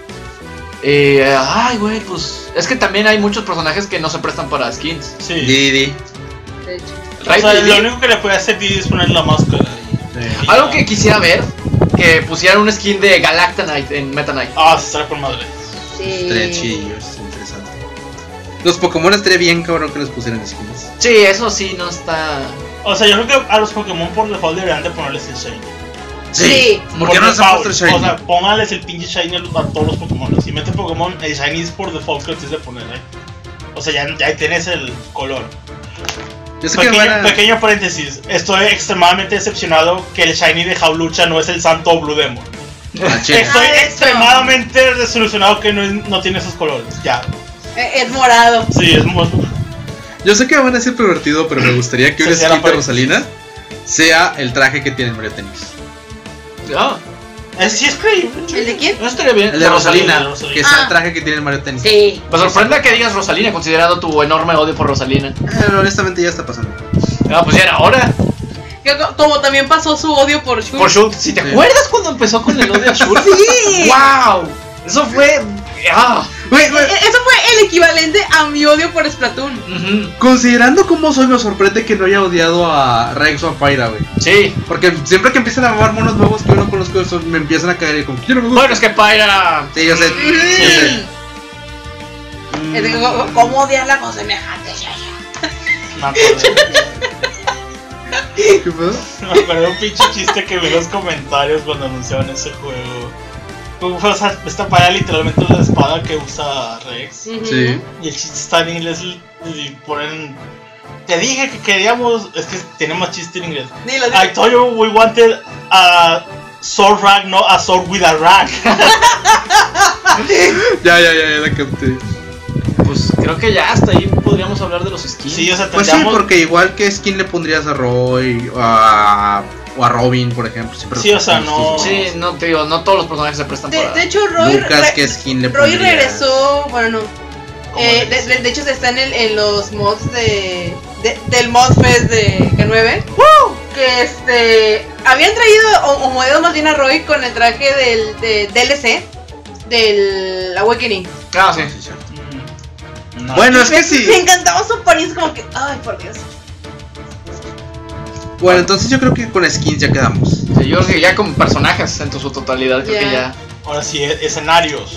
Ay, güey, pues es que también hay muchos personajes que no se prestan para skins. Sí. Didi. De hecho. O sea, lo único que le puede hacer Didi es poner la máscara. Y Algo ya. que quisiera ver, que pusieran un skin de Galactanite en Meta Knight. Ah, se estará con madre. Estaría chillo, es interesante. Los Pokémon estaría bien cabrón que les pusieran skins. Sí, eso sí, no está. O sea, yo creo que a los Pokémon por default deberían de ponerles el Shiny. Sí. ¿Por qué no les han puesto el Shiny? O sea, póngales el pinche Shiny a todos los Pokémon. Si meten Pokémon, el Shiny es por default que lo tienes de poner, O sea, ya tienes el color. Yo sé que van a... Pequeño paréntesis, estoy extremadamente decepcionado que el Shiny de Jaulucha no es el Santo Blue Demon. Ah, che. Estoy eso. extremadamente desilusionado que no tiene esos colores. Ya, Es morado. sí, es muy... Yo sé que van a ser pervertido, pero me gustaría que un Se cierra skin de para- Rosalina sea el traje que tiene Mario Tennis. Ah, Ese sí es creíble. ¿El de quién? no estaría bien. El de Rosalina, Rosalina. que sea el Ah. traje que tiene Mario Tennis. Sí. Me sorprende que digas Rosalina, considerando tu enorme odio por Rosalina. Honestamente ya está pasando. Pues ya era hora. Como también pasó su odio por Shulk. Por Shulk, si te Sí. acuerdas cuando empezó con el odio a Shulk. Sí. ¡Wow! Eso fue. Güey, güey, Eso fue el equivalente a mi odio por Splatoon. Ujú. considerando cómo soy, me sorprende que no haya odiado a Rex o a Pyra, güey. Sí. Porque siempre que empiezan a mamar monos nuevos que yo no conozco, eso me empiezan a caer y como, quiero me gusta. Bueno, es que Pyra. Sí, yo sé. Yo sé. Es de ¿cómo odiarla con semejante? Me acuerdo. ¿Qué pedo? Me acuerdo de un pinche chiste que vi en los comentarios cuando anunciaron ese juego. O sea, esta para literalmente la espada que usa Rex. Sí. Y el chiste está en inglés y ponen... Te dije que queríamos... Es que tiene más chiste en inglés. Dilo, I told you we wanted a sword rack, no a sword with a rack. Ya la capté. Pues creo que ya hasta ahí podríamos hablar de los skins. Sí, o sea, Pues sí, tendríamos... porque igual que skin le pondrías a Roy o a Robin, por ejemplo. Siempre Sí, o sea, no- Sí, no te digo, no todos los personajes se prestan para. De hecho, Roy, Lucas, ¿qué skin le Roy pondrías? regresó. Bueno, no. ¿Cómo le De hecho, está en los mods del mod fest de K9. que habían traído o modelado más bien a Roy con el traje del DLC del Awakening. Ah, sí. Sí, cierto. No. Bueno, es que sí. Me encantaba su apariencia, como que, ay, por Dios. Bueno, entonces yo creo que con skins ya quedamos. Sí, yo creo que ya con personajes en su totalidad, creo que ya. Ahora sí, escenarios.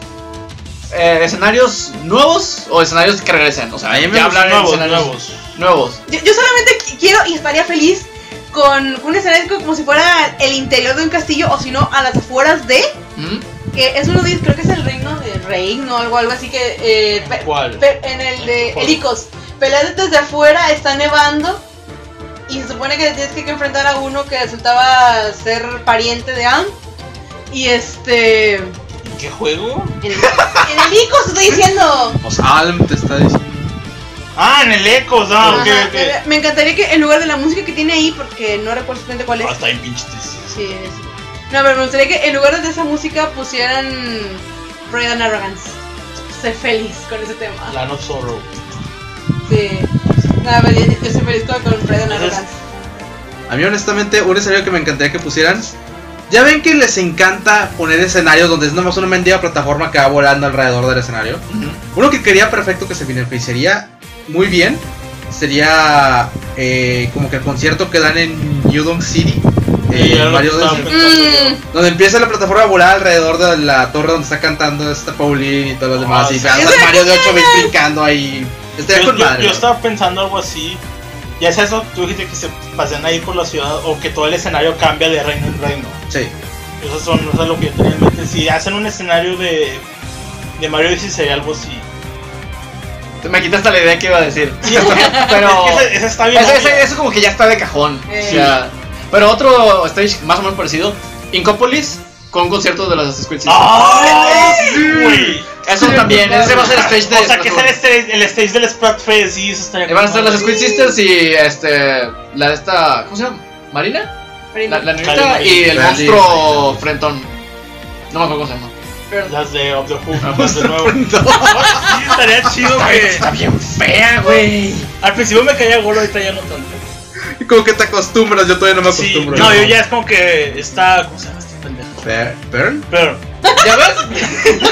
¿Escenarios nuevos o escenarios que regresen? O sea, A mí me ya gustan hablar de Nuevos, escenarios nuevos. nuevos. Yo solamente quiero y estaría feliz con un escenario como si fuera el interior de un castillo o si no a las afueras de, ¿Mm? que es uno de ellos, creo que es el reino de Reino o algo así que ¿Cuál? en el de ¿Cuál? Helicos, peleas desde afuera, está nevando y se supone que tienes que enfrentar a uno que resultaba ser pariente de Anne y ¿En qué juego? en Helicos estoy diciendo. O sea, Alm te está diciendo. Ah, en el Ecos, Ajá, ok. me encantaría que en lugar de la música que tiene ahí, porque no recuerdo exactamente cuál es. Ah, está bien pinche triste. Sí, no, pero me gustaría que en lugar de esa música pusieran Pride and Arrogance. Soy feliz con ese tema. Land of Sorrow. Sí. Nada, pero yo soy feliz con Pride and Entonces- Arrogance. A mí honestamente un escenario que me encantaría que pusieran. Ya ven que les encanta poner escenarios donde es nomás una mendiga plataforma que va volando alrededor del escenario. Uno que quería perfecto que se beneficiaría muy bien sería como que el concierto que dan en Udon City. Ya lo Mario estaba Odyssey, pensando yo. donde empieza la plataforma a volar alrededor de la torre donde está cantando esta Pauline y todos los demás. Y sí. veas al Mario de 8 bits brincando ahí. Estaría con madre. Yo ¿no? estaba pensando algo así. Ya es eso, tú dijiste que se pasean ahí por la ciudad o que todo el escenario cambia de reino en reino. Sí. Eso es lo que yo tenía en mente. Si hacen un escenario de Mario Odyssey sería algo así. Me quitaste la idea que iba a decir. Sí, Pero es que ese está bien. eso como que ya está de cajón. O sea, pero otro stage más o menos parecido, Inkopolis con un concierto de las Squid Sisters. ¡Ah! Güey. Eso también, ese va a ser el stage de O sea, que es el stage del Splatfest, sí, eso estaría. van a estar las Squid Sisters y la de esta, ¿cómo se llama? ¿Marina? La niñita Marina. y el Marina. monstruo frentón. No me acuerdo cómo se llama. Las de Of the Hook, las de nuevo. Sí, estaría chido que. Está bien fea, güey. Al principio me caía gordo, ahorita ya no tanto. Y como que te acostumbras, yo todavía no me Sí, acostumbro. no, yo ya es como que está. ¿Cómo se llama este pendejo? ¿Pearl? Pero. ¿Ya ves?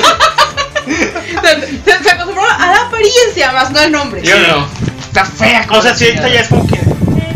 Se acostumbró a la apariencia, más no al nombre. Yo no. Está fea, O sea, si ahorita ya es como que.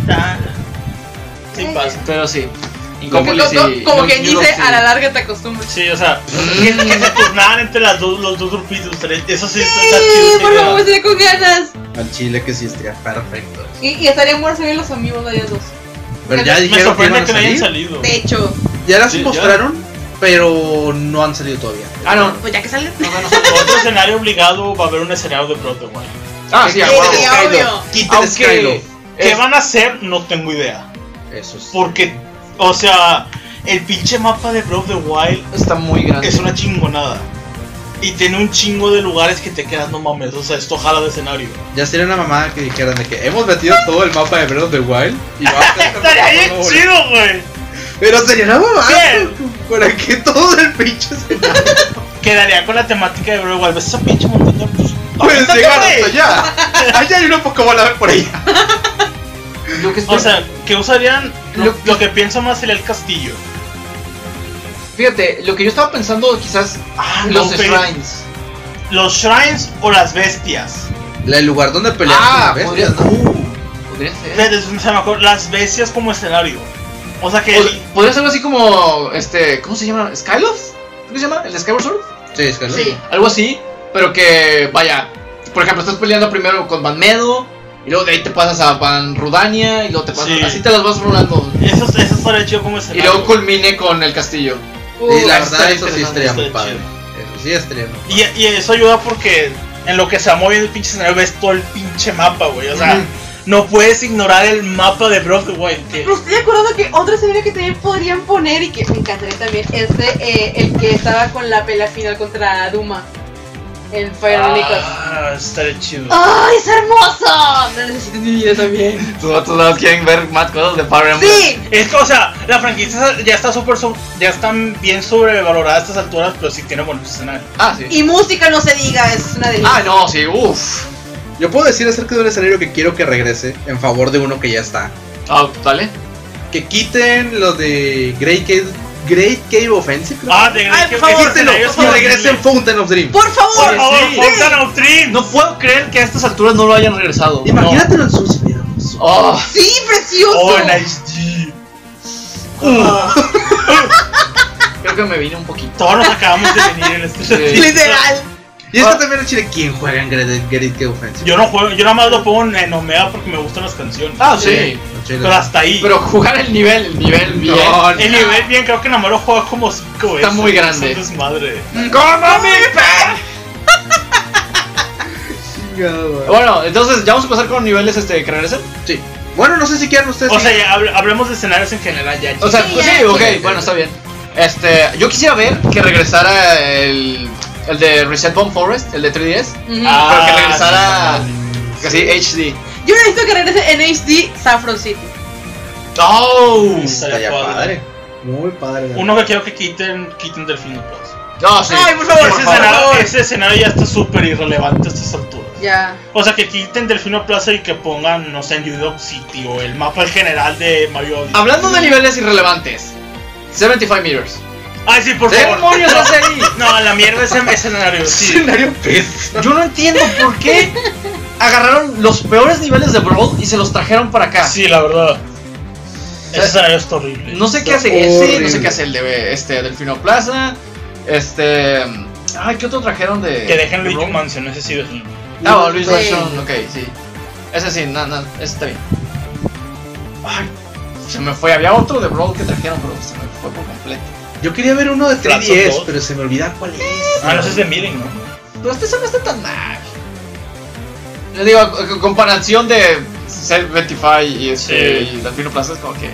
Sí, pasa. Pero sí. Como, Inkopolis y. como quien Udon dice, City. a la larga te acostumbras. Sí, o sea, que se turnaban entre los dos grupitos. Eso sí está Sí, chido. por favor, estaría con ganas. Al chile que sí estaría perfecto. Y estarían buenos también los amigos de ellos dos. Pero ya Me dijeron que iban sorprende a que no hayan salir. salido. De hecho, Ya las Sí, mostraron, pero no han salido todavía. Ah, no. pues ya que salen. Otro escenario obligado va a haber un escenario de Breath of the Wild. Ah, sí, a Sí, huevo. sí, obvio. Quiten Skylo. ¿Qué van a hacer? No tengo idea. Eso es. Porque, o sea, el pinche mapa de Breath of the Wild Está muy grande. es una chingonada. Y tiene un chingo de lugares que te quedas, no mames, o sea, esto jala de escenario. Ya sería una mamada que dijeran de que hemos metido todo el mapa de Breath of the Wild y vamos a hacer Estaría bien todo. chido, güey. Pero sería una mamada. Bien. ¿Para qué todo el pinche escenario? Quedaría con la temática de Breath of the Wild. ¿Ves esa pinche montaña? Pues, Puedes aviéntate, llegar güey. hasta allá. Allá hay una Pokébola por ahí. Lo que estoy- O sea, ¿qué usarían? Lo- Lo que pienso más sería el castillo. fíjate, lo que yo estaba pensando quizás los no, pero- shrines. Los shrines o las bestias. El lugar donde pelean Ah, con las podría, bestias, ¿no? podría ser. Fíjate, se me acuerdo, las bestias como escenario. O sea que. Podría ser algo así como ¿cómo se llama? ¿Skyloft? ¿Cómo se llama? ¿El de Skyward Sword? Sí, es que Sí. Algo así, pero que vaya, por ejemplo, estás peleando primero con Van Medo y luego de ahí te pasas a Van Rudania y luego te pasas, Sí. así te las vas rolando Eso estaría chido como y escenario. luego culmine con el castillo. Y la Eso verdad, estaría eso sí interesante, estaría muy estaría padre. chido. Eso sí estaría muy padre. Y eso ayuda porque en lo que se va moviendo el pinche escenario ves todo el pinche mapa, güey. O sea, Ujú. no puedes ignorar el mapa de Breath of the Wild. Que Pero estoy de acuerdo que otro escenario que también podrían poner y que me encantaría también es el que estaba con la pelea final contra Duma. El Fire Helicos. estaría chido. ¡Ay, es hermoso! Lo necesito en mi vida también. Todos quieren ver más cosas de Fire Emblem. Sí, Es que, o sea, la franquicia ya está ya están bien sobrevalorada a estas alturas, pero sí tiene buenos escenarios. Ah, sí. y música no se diga, es una delicia. Ah, no, sí, uff. Yo puedo decir acerca de un escenario que quiero que regrese en favor de uno que ya está. Ah, dale. que quiten lo de Great Cave Offensive. creo. Ah, de Ay, por favor, Quítenlo, y regresen Fountain of Dream. Por favor. Por favor, Sí. Fountain of Dreams. No puedo creer que a estas alturas no lo hayan regresado. Imagínatelo en Switch, mira, hermoso. Oh, Sí, precioso. Oh, en HD. creo que me vine un poquito. Todos nos acabamos de venir en este. Sí. Literal. Y esto también es chile. ¿Quién juega en Great Cave Offensive? Yo no juego, yo nada más lo pongo en Omega porque me gustan las canciones. Ah, sí. Pero hasta ahí. Pero jugar el nivel bien. No, El nivel bien, creo que nada más lo juego como 5 veces. Está muy grande. Es un desmadre. ¡Como mi Bueno, entonces ya vamos a pasar con niveles que regresen. Sí. Bueno, no sé si quieren ustedes. O sea, ya hablemos de escenarios en general ya. O sea, Sí, pues ya. sí, ok, Sí. bueno, está bien. Yo quisiera ver que regresara el de Reset Bomb Forest, el de 3DS. Ujú. Pero que regresara casi HD. Yo necesito que regrese en HD Saffron City. ¡Oh! Estaría padre. Muy padre. Uno que quiero que quiten Delfino Plus. No, sí. Ay, por favor, Ese por favor. escenario ya está súper irrelevante a estas alturas. Ya. O sea, que quiten Delfino Plaza y que pongan, no sé, en New York City o el mapa en general de Mario Odyssey. Hablando de niveles irrelevantes, 75 meters. Ay, sí, por ¿Qué favor. demonios hace ahí? No, la mierda ese escenario, sí. Escenario pez. Yo no entiendo por qué agarraron los peores niveles de Brawl y se los trajeron para acá. Sí, la verdad. Ese escenario está horrible. No sé qué hace ese, no sé qué hace el de Delfino Plaza. Ay, ¿qué otro trajeron de. Que dejen de Luigi Brawl? Mansion, ese sí déjenlo. Ah, Luis Sí. Mansion, ok, sí. Ese sí, ese está bien. Ay, se me fue. Había otro de Brawl que trajeron, pero se me fue por completo. Yo quería ver uno de Platform 3DS, 2. pero se me olvida cuál es. Ah, no, ese es de Milling, ¿no? Pero no está tan mal. Yo digo, a comparación de 25 y Sí. y Delfino Plaza es como que.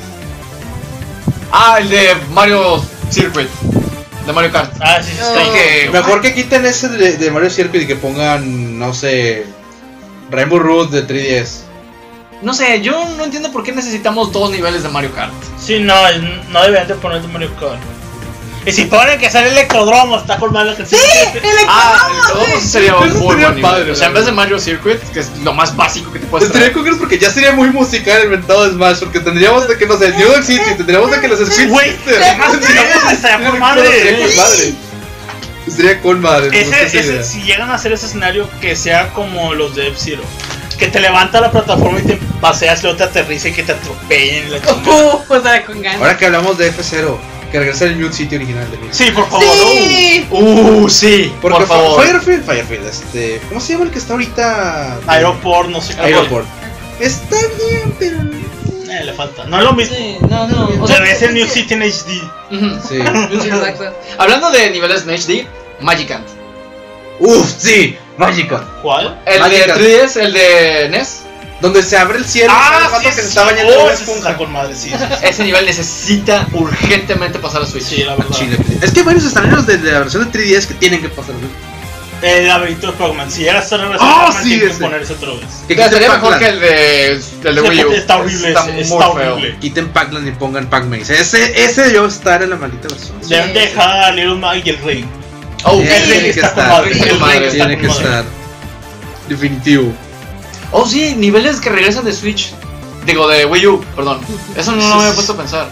Ah, el de Mario Circuit. De Mario Kart. Ah, sí, sí, está ahí. Oh. Que. Mejor que quiten ese de Mario Circuit y que pongan, no sé, Rainbow Road de 3DS. No sé, yo no entiendo por qué necesitamos dos niveles de Mario Kart. Sí, no deberían de poner de Mario Kart. Y si ponen que sale Electrodromo, está con mal la canción. ¡Sí! El sí sería un Eso muy sería buen padre, nivel. O sea, en vez de Mario Circuit, que es lo más básico que te puedes Estaría traer. con porque ya sería muy musical el inventado de Smash, porque tendríamos de que, no sé, New York City, tendríamos de que los Squid Güey, Sisters. estaría con madre. Estaría con madre. Estaría con madre. me gusta esa idea. Si llegan a hacer ese escenario, que sea como los de F-Zero. Que te levanta la plataforma y te paseas, luego te aterriza y que te atropellen. La chingada. O sea, con ganas. Ahora que hablamos de F0, que regrese el Mute City original de Mute. Sí, por favor. Sí. Sí, Porque por favor. Firefield, ¿cómo se llama el que está ahorita? Aeroport, no sé qué. Aeroport. Está bien, pero. Le falta. No es lo mismo. Sí, no. O sea, es el New City en HD. Ujú. Sí. Exacto. Hablando de niveles en HD, Magicant. Uf, sí, Magica. ¿Cuál? El Magicant. de 3DS, el de NES. Donde se abre el cielo y sale el vato que se está bañando en una ese esponja. está con madre, sí. Ese nivel necesita urgentemente pasar a Switch. Sí, la verdad. Chile. Es que hay varios escenarios de la versión de 3DS que tienen que pasar. El laberinto de Pac-Man. Si llegas a regresar Ah, Pac-Man, sí, tienes que ese. ponerse otra vez. Que Ya, quiten sería mejor Pac-Man. que el de Wii U. Está horrible, Está ese, muy está feo. horrible. Quiten Pac-Man y pongan Pac-Man. Ese debió estar en la maldita versión. Deben dejar a Little Mag y el Rey. Oh, Tiene el Rey que está con estar. madre. El El Rey Rey está Tiene con que madre. estar. Definitivo. oh, sí, niveles que regresan de Switch. Digo, de Wii U, perdón. Eso no me había puesto a pensar.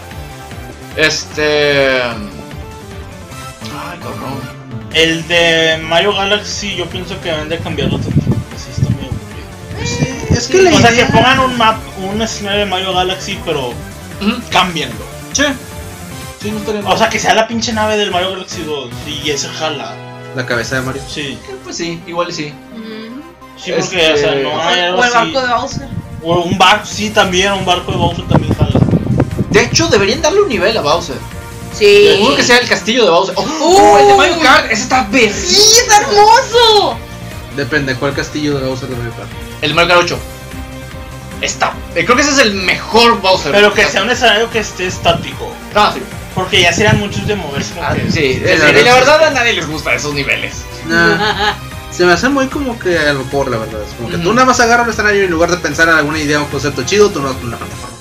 Ay, cabrón. El de Mario Galaxy, yo pienso que deben de cambiarlo tanto. Porque sí está muy aburrido. Es que la O sea, idea- que pongan un escenario de Mario Galaxy, pero Ujú. cámbienlo. Sí. Sí, no estaría mal. O sea, que sea la pinche nave del Mario Galaxy 2 y ese jala. La cabeza de Mario. Sí, Pues sí, igual y sí. sí, porque, o sea, no hay algo O el así. barco de Bowser. O un barco, sí, también, un barco de Bowser también jala. De hecho, deberían darle un nivel a Bowser. Sí. Uno que sea el castillo de Bowser. Oh, el de Mario Kart, ese está ¡Sí, verrísimo. está hermoso! Depende, ¿cuál castillo de Bowser de Mario Kart? El de Mario Kart 8. Está. Creo que ese es el mejor Bowser. Pero que sea un escenario que esté estático. Ah, sí. Porque ya serían muchos de moverse. Como que... Sí, la y verdad, la sí. verdad a nadie les gusta esos niveles. Nah, se me hace muy como que al vapor, la verdad. Es como que tú Ujú. nada más agarras el escenario y en lugar de pensar en alguna idea o concepto chido, tú no vas con la plataforma.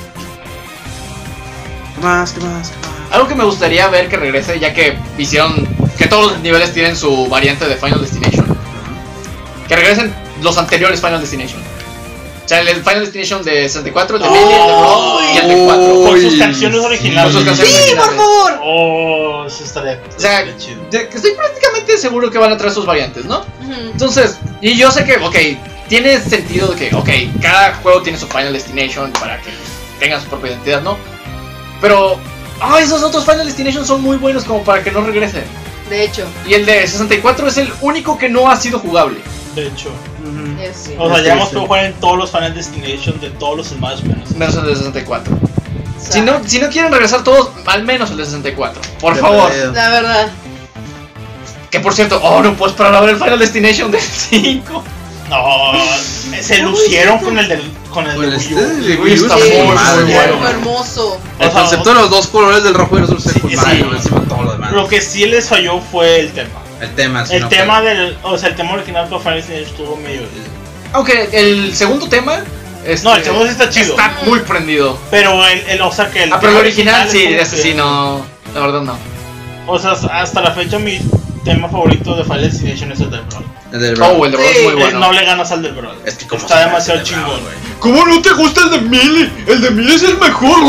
¿Qué más? ¿Qué más? ¿Qué más? Algo que me gustaría ver que regrese, ya que hicieron que todos los niveles tienen su variante de Final Destination. Que regresen los anteriores Final Destination. O sea, el Final Destination de 64, el de Melee, el de Brawl y el de 4. Con sus canciones originales. Con sus canciones Sí, por originales. favor. Oh, eso estaría O sea, chido. estoy prácticamente seguro que van a traer sus variantes, ¿no? Ujú. Entonces, y yo sé que, ok, tiene sentido de que, ok, cada juego tiene su Final Destination para que tenga su propia identidad, ¿no? Pero, esos otros Final Destination son muy buenos como para que no regresen. De hecho, Y el de 64 es el único que no ha sido jugable. De hecho. es. O sea, Es ya hemos triste. podido jugar en todos los Final Destination de todos los Smash menos. Menos el de 64. Si no quieren regresar todos, al menos el de 64. Por favor. La verdad. Que por cierto, no puedo esperar a ver el Final Destination del 5. No, se lucieron con el del Con el Wii U. de Wii U está Sí, muy, madre, muy güey. bueno. Hermoso. El O sea, concepto de los dos colores del rojo y el azul se fue Sí, mal, sí. ¿no? Encima de todo lo demás. Lo que sí les falló fue el tema. El tema, sí, El no tema fue. del, o sea, el tema original con Final Destination estuvo medio. Aunque el segundo tema. No, el segundo sí está chido. Está muy prendido. Pero o sea que el Pero el tema original sí, es como ese que- sí no. La verdad no. O sea, hasta la fecha mi tema favorito de Final Destination es el del Brawl. El del Brawl. El de Brawl es Sí. muy bueno. No le ganas al del Brawl. Es que como Está se me demasiado hace el chingón. Brawl, güey. ¿Cómo no te gusta el de Melee? El de Melee es el mejor.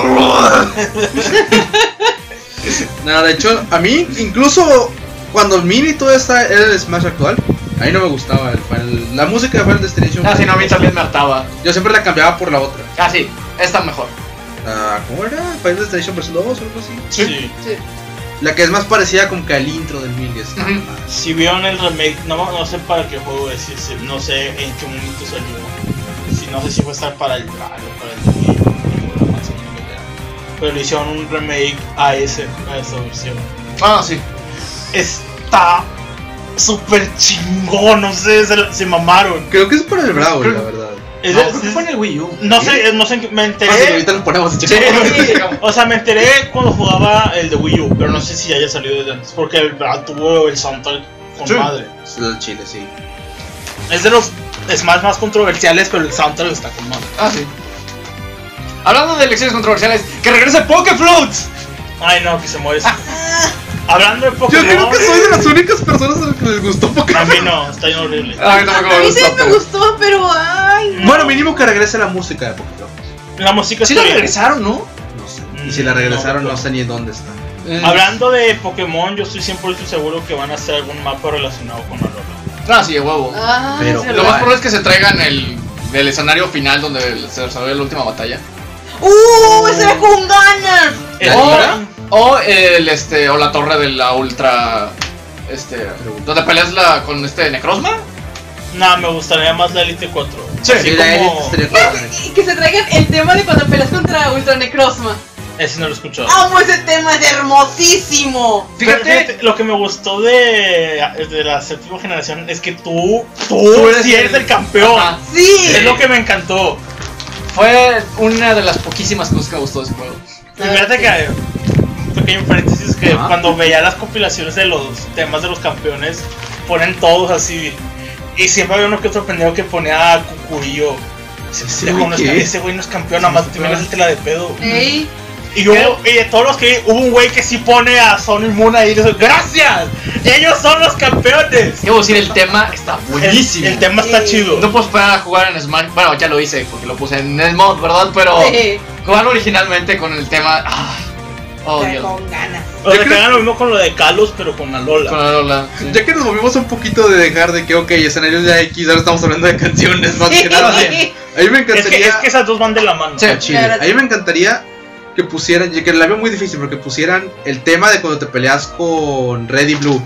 No, de hecho, a mí, incluso cuando el Mini todo era el Smash actual, a mí no me gustaba la música de Final Destination. Ah, sí, no, a mí también me hartaba. Yo siempre la cambiaba por la otra. Ah, sí, está mejor. ¿Cómo era? Final Destination vs 2 o algo así. Sí. Sí. La que es más parecida como que al intro del Mini. Ujú. Si vieron el remake, no sé para qué juego es, no sé en qué momento salió. No sé si fue estar para el Brawl o para el Wii, más o menos idea. Pero le hicieron un remake a esa versión. Ah, sí. Está súper chingón, no sé, se mamaron. Creo que es para el Brawl, Creo- la verdad. Es- No, es- creo que fue en el Wii U. no sé, me enteré. Fácil, ahorita lo ponemos. Sí, chicos. O sea, me enteré cuando jugaba el de Wii U, pero no sé si haya salido desde antes, porque el Brawl tuvo el soundtrack con Sí. madre. Es del Chile, sí. Es de los Smash más controversiales, pero el soundtrack está con madre. Ah, sí. Hablando de elecciones controversiales, que regrese Pokefloats. Ay, no, que se muere. Hablando de Yo Pokémon, creo que soy de las únicas personas a las que les gustó a Pokémon. mí no, está bien horrible. Ay, no me A mí sí gustó, me pero- gustó, pero ay. no. Bueno, mínimo que regrese la música de Pokémon. La música Sí está la bien. regresaron, ¿no? No sé. Y si la regresaron, no sé ni en dónde está. Hablando de Pokémon, yo estoy 100% seguro que van a hacer algún mapa relacionado con Alola. Ah, sí, de huevo. Ah, Pero- es Lo verdad. más probable es que se traigan el escenario final donde se desarrolla la última batalla. ¡Se ve con ganas! ¿La o, liga? o la torre de la ultra. Donde peleas con Necrozma. No, me gustaría más la Elite 4. Sí, Así Sí, la como- Elite estaría padre. Y que se traigan el tema de cuando peleas contra Ultra Necrozma. Ese no lo he escuchado. ¡Amo ese tema! ¡Es hermosísimo! Pero Fíjate, lo que me gustó de la séptima generación es que tú eres sí eres el campeón. Ajá. ¡Sí! Es lo que me encantó. fue una de las poquísimas cosas que me gustó de ese juego. Y fíjate que, un pequeño paréntesis, que Ajá. cuando veía las compilaciones de los temas de los campeones, ponen todos así. Y siempre había uno que otro pendejo que ponía a Cucurillo. Ese güey no es campeón, nada más te vienes el tela de pedo. ¡Ey! Y de todos los que hubo un güey que sí pone a Sonic Moon ahí. Y dice, ¡gracias! ¡Ellos son los campeones! Debo decir, el tema está buenísimo. El tema está chido. No puedo esperar a jugar en Smash. Bueno, ya lo hice porque lo puse en el mod, ¿verdad? Pero jugarlo originalmente con el tema. Oh, Dios. Con ganas. O sea, Yo que creo- hagan lo mismo con lo de Kalos, pero con Alola. Con Alola, sí. Ya que nos movimos un poquito de dejar de que, ok, escenarios de X, ahora estamos hablando de canciones, más que nada. A mí me encantaría. Es que esas dos van de la mano. Sí. al chile, a mí me encantaría que pusieran, y que la veo muy difícil, pero que pusieran el tema de cuando te peleas con Red y Blue.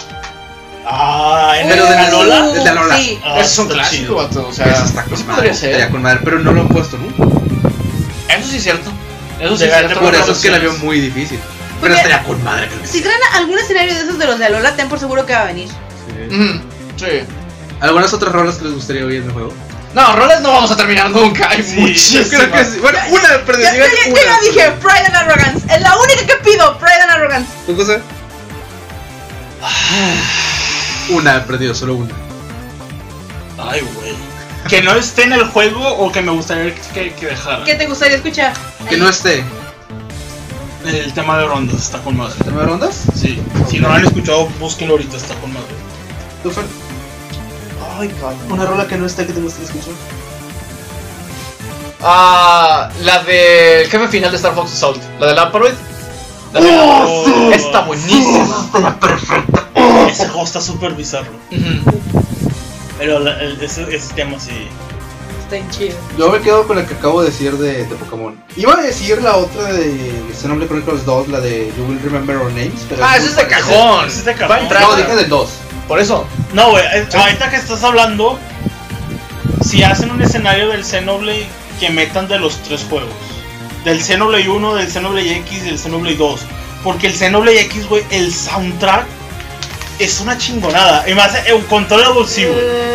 Ah, ¿en Pero el de Alola? Es de Alola. Sí. Ah, Eso es un está clásico, chido. vato. O sea, Eso está con sí madre, podría estaría ser. con madre, pero no lo han puesto nunca. Eso sí es cierto. Eso sí es Debe cierto. haber Por eso es que la veo opciones. muy difícil. Pero Porque- estaría con madre, creo que Si sí. traen algún escenario de esos de los de Alola, ten por seguro que va a venir. Ujú, sí. ¿Algunas otras rolas que les gustaría oír en el juego? No, roles no vamos a terminar nunca. Hay Sí, Yo muchísimas. creo que sí. Bueno, una, pero Ya, digan yo una. ya dije, Pride and Arrogance. Es la única que pido, Pride and Arrogance. ¿Tú cosa? Una, he perdido, solo una. Ay, güey. Que no esté en el juego o que me gustaría que dejara. ¿Qué te gustaría escuchar? Que no esté. El tema de rondas está con madre. ¿Tema de rondas? Sí. Si no lo han escuchado, búsquenlo ahorita, está con madre. ¿Tú, Fer? Ay, cabrón. Una rola que no esté que te gustaría escuchar. La de jefe final de Star Fox Assault, la de Lamperoid. Está buenísima. Ese juego está súper bizarro. Pero ese tema sí. Está en chido. Yo me quedo con la que acabo de decir de Pokémon. Iba a decir la otra de Xenoblade Chronicles 2, la de You Will Remember Our Names. Pero Ese es de cajón. Ese es de Va a cajón. entrar. No, dije del 2. Por eso. No, güey, ahorita que estás hablando, si hacen un escenario del Xenoblade, que metan de los 3 juegos. Del Xenoblade 1, del Xenoblade X y del Xenoblade 2. Porque el Xenoblade X, güey, el soundtrack es una chingonada. Y más con todo el abusivo.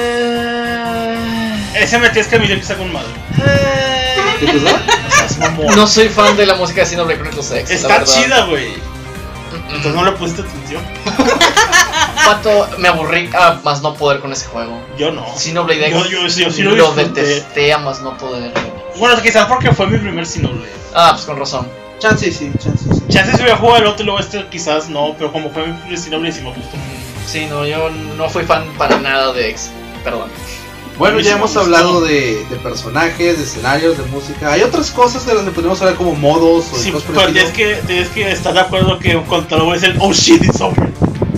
Ese me tienes que admitir que está con madre. ¿Qué cosa? Estás mamón. No soy fan de la música de Xenoblade Chronicles X. Está chida, güey. Entonces no le pusiste atención. Pato, me aburrí a más no poder con ese juego. Yo no. Xenoblade X. Yo sí lo lo disfruté. detesté a más no poder. Bueno, quizás porque fue mi primer Xenoblade. Pues con razón. Chance sí. Chances voy a jugar el otro y luego este quizás no, pero como fue mi primer Xenoblade sí me gustó. Sí, no, yo no fui fan para nada de X. Perdón. Bueno, A mí ya sí me hemos gustó. hablado de personajes, de escenarios, de música. Hay otras cosas de las que podemos hablar como modos o Sí, cosas por pero el estilo. tienes que estar de acuerdo que un control es el oh shit, it's over.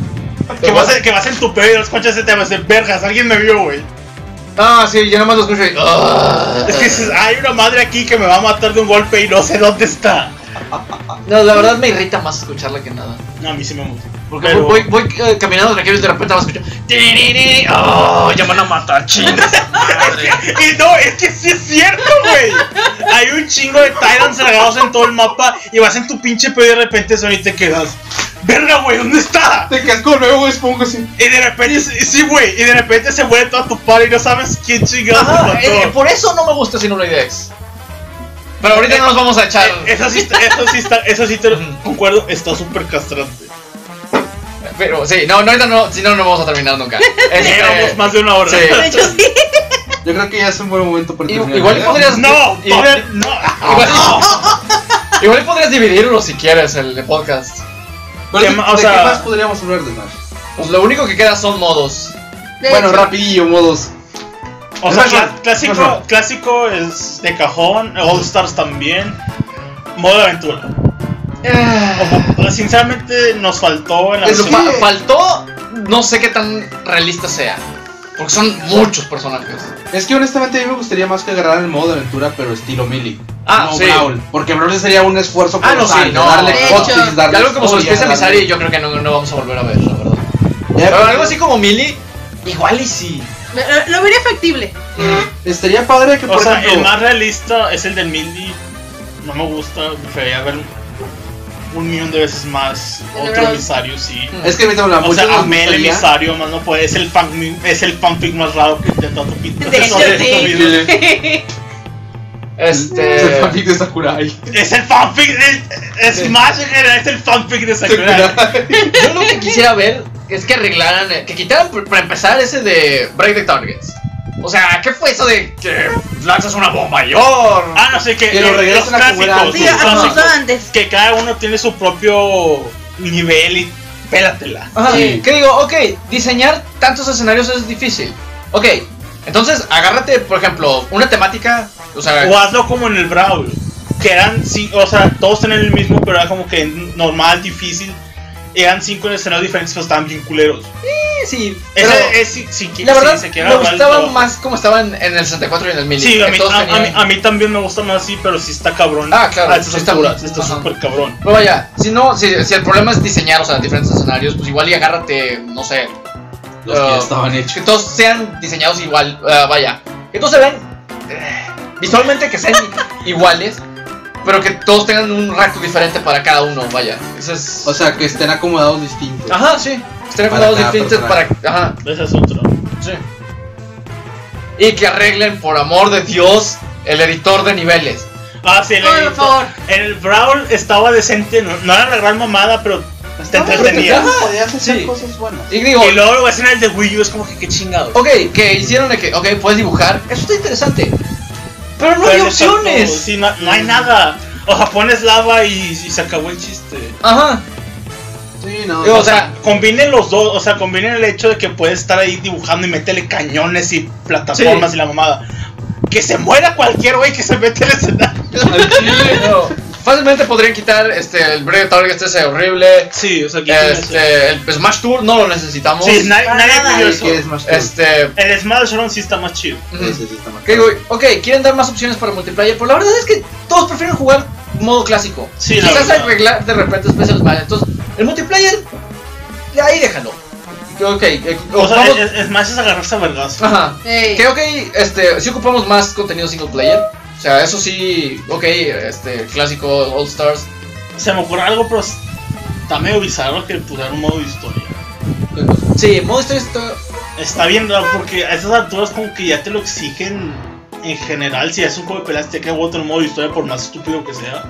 Que vas en tu pedo y los escuchas ese tema, es vergas, alguien me vio, güey. Sí, yo nomás lo escucho y... Es que dices, hay una madre aquí que me va a matar de un golpe y no sé dónde está. No, la verdad me irrita más escucharla que nada. No, a mí sí me gusta. Porque Pero- voy caminando tranquilo y de repente vas a escuchar... "Tiririri". ¡Oh, ya me van a matar, chingas! Y no, es que sí es cierto, güey. Hay un chingo de Tyrants regados en todo el mapa y vas en tu pinche pedo y de repente son y te quedas. Verga, güey, ¿dónde está? Te quedas con nuevo esponja así. Y de repente, sí, güey, y de repente se muere toda tu par y no sabes quién chingados te Ajá, mató. por eso no me gusta Xenoblade X. Pero ahorita no nos vamos a echar... Eso sí te concuerdo, está súper castrante. Pero sí, no, ahorita no, si no, no vamos a terminar nunca. Llevamos más de una hora. Sí. De hecho, sí. Yo creo que ya es un buen momento para terminar. Igual podrías... No, igual, no. igual podrías dividirlo si quieres el podcast. Pero ¿Qué ¿de, ma- o de sea- qué más podríamos hablar de Smash? Pues lo único que queda son modos. De Bueno, hecho, rapidillo, modos. O sea, Smash Bros. clásico es de cajón, All Stars también, modo de aventura. Sinceramente nos faltó en la Eso versión- Faltó, no sé qué tan realista sea. Porque son muchos personajes. Es que honestamente a mí me gustaría más que agarrar el modo de aventura, pero estilo Melee. Ah, no sí. Brawl. Porque Brawl sería un esfuerzo Ah, no, colosal, sí, de no. darle De hotkeys, hecho. darle Y algo como su historia, especie darle- Misari, yo creo que no vamos a volver a ver, la verdad. Ya, Pero algo así como Melee, igual y sí. lo vería factible. Estaría padre que, O por sea, ejemplo... el más realista es el del Mildy. No me gusta, preferiría ver un millón de veces más ¿De otro verdad? emisario, sí. Es que ahorita hablamos O sea, mucho a Mel emisario, más no puede, es el fanfic más raro que intentó tu pinta. De hecho, sí. Es el fanfic de Sakurai. Es el fanfic de Smash en general, es el fanfic de Sakurai. Yo lo que quisiera ver es que arreglaran, que quitaran para empezar ese de Break the Targets. O sea, ¿qué fue eso de que lanzas una bomba y Ah, no sé, Que lo regresen a como era Sí, antes. a como estaba antes. que cada uno tiene su propio nivel y pélatela. Ajá, Sí. que digo, ok, diseñar tantos escenarios es difícil. Ok, entonces agárrate, por ejemplo, una temática, o sea, O hazlo como en el Brawl, que eran, o sea, todos tenían el mismo, pero era como que normal, difícil. Eran 5 escenarios diferentes, pero estaban bien culeros. sí, pero Ese es si la verdad se quiere me hablar del gustaba trabajo. más como estaban en el 64 y en el 1000. Sí, que todos tenían- a mí también me gusta más así, pero sí está cabrón. Ah, claro, A estas sí está alturas, muy- está ajá. súper cabrón. Pero vaya, si el problema es diseñar, o sea, diferentes escenarios, pues igual y agárrate, no sé, Los que ya estaban hechos. que todos sean diseñados igual, vaya, que todos se ven visualmente que sean iguales, pero que todos tengan un rango diferente para cada uno, vaya. Eso es... O sea, que estén acomodados distintos. Ajá, sí. Estén Para acomodados cada distintos para... personaje. Ajá, Ese es otro. sí. Y que arreglen, por amor de Dios, el editor de niveles. Ah, sí, Por favor. en el Brawl estaba decente, no era la gran mamada, pero te entretenía. Podías hacer Sí. cosas buenas. Y digo, Y luego lo ves en el de Wii U, es como que qué chingados. ok, que hicieron de que, ok, puedes dibujar, eso está interesante. Pero no hay Pero le faltó- opciones. Sí, no hay nada. O sea, pones lava y se acabó el chiste. Ajá. Sí, no. Digo, O sea, combinen los dos, o sea, combinen el hecho de que puedes estar ahí dibujando y métele cañones y plataformas Sí. y la mamada. que se muera cualquier güey que se mete al escenario. Al chile, no. Fácilmente podrían quitar el Break Target ese horrible. Sí, o sea, el Smash Tour no lo necesitamos. Sí, nadie pidió eso. ¿Qué es más El Smash Run sí está más chido. Ok, quieren dar más opciones para multiplayer, pero la verdad es que todos prefieren jugar modo clásico. Sí, quizás arreglar de repente Special Smash. Entonces, el multiplayer, ahí déjalo. Ok, o sea, Smash es agarrarse a vergas. Ajá. Ey. Que ok, sí ocupamos más contenido single player. O sea, eso sí, ok, clásico All Stars. Se me ocurre algo, pero está medio bizarro que pusieran un modo de historia. Sí, modo historia Está bien raro porque a esas alturas como que ya te lo exigen en general. Si es un juego de peleas, te queda otro modo de historia por más estúpido que sea.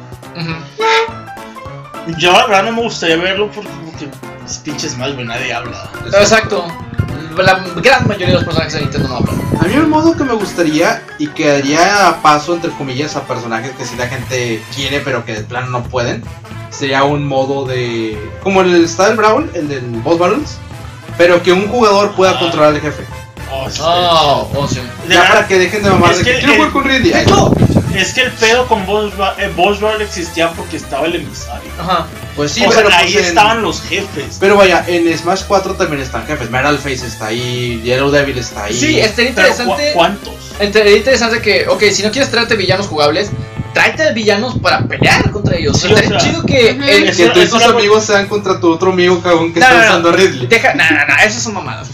Yo la verdad no me gustaría verlo porque es pinches mal, güey, nadie habla. Exacto. La gran mayoría de los personajes de Nintendo no hablan. A mí el modo que me gustaría y que daría paso entre comillas a personajes que sí la gente quiere pero que de plano no pueden, sería un modo de... como el Style Brawl, el del Boss Battles, pero que un jugador pueda controlar al jefe. Sí. Ya para que dejen de mamar de que quiero jugar con Ridley. Ay, no. Es que el pedo con Boss Battle existía porque estaba el emisario. Ajá. Pues sí, o sea, pero ahí pues estaban los jefes. Pero vaya, en Smash 4 también están jefes. Metal Face está ahí, Yellow Devil está ahí. Sí, estaría interesante. ¿Cuántos? Estaría interesante que, ok, si no quieres traerte villanos jugables, tráete villanos para pelear contra ellos. Sí, estaría o sea, chido que Que tú y tus amigos sean contra tu otro amigo cagón que está usando Ridley. Deja, no, esas son mamadas.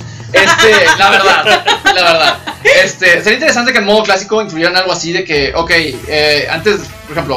La verdad. Sería interesante que en modo clásico incluyeran algo así de que, ok, antes, por ejemplo,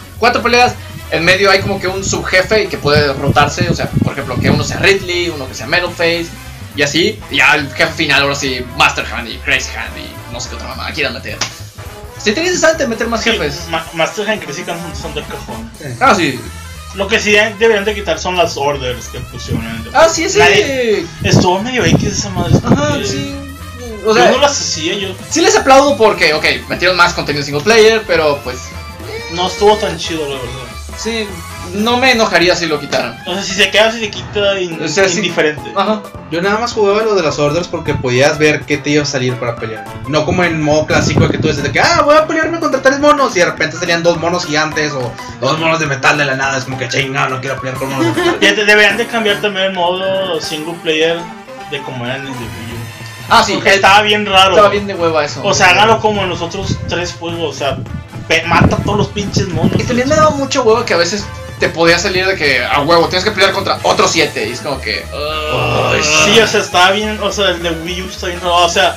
4 peleas, en medio hay como que un subjefe que puede rotarse, o sea, por ejemplo, que uno sea Ridley, uno que sea Metal Face, y así, y ya el jefe final, ahora sí, Master Hand y Crazy Hand y no sé qué otra mamada quieran meter. Sería interesante meter más jefes. Master Hand y Crazy Hand son del cajón. Ah, sí. Lo que sí deberían de quitar son las orders que pusieron. Ah, sí, sí. Estuvo medio X esa madre. Ajá, sí. O sea, yo no las hacía, yo. Sí les aplaudo porque, ok, metieron más contenido single player, pero pues... no estuvo tan chido, la verdad. Sí, no me enojaría si lo quitaran. O sea, si se queda, si se quita, O sea, sí. indiferente. Ajá. Yo nada más jugaba lo de las orders porque podías ver qué te iba a salir para pelear. No como en modo clásico de que tú dices de que voy a pelearme contra 3 monos y de repente salían 2 monos gigantes o 2 monos de metal de la nada. Es como que chingado, no quiero pelear con monos de metal. Ya deberían de cambiar también el modo single player de como eran en el de Wii U. Ah, sí. Porque estaba bien raro. Estaba bien de hueva eso. O sea, hágalo como en los otros 3 juegos. O sea, mata a todos los pinches monos. Y también me daba mucho huevo que a veces te podía salir de que a huevo tienes que pelear contra otros 7 y es como que... Sí, o sea, estaba bien, o sea, el de Wii U está bien raro, o sea,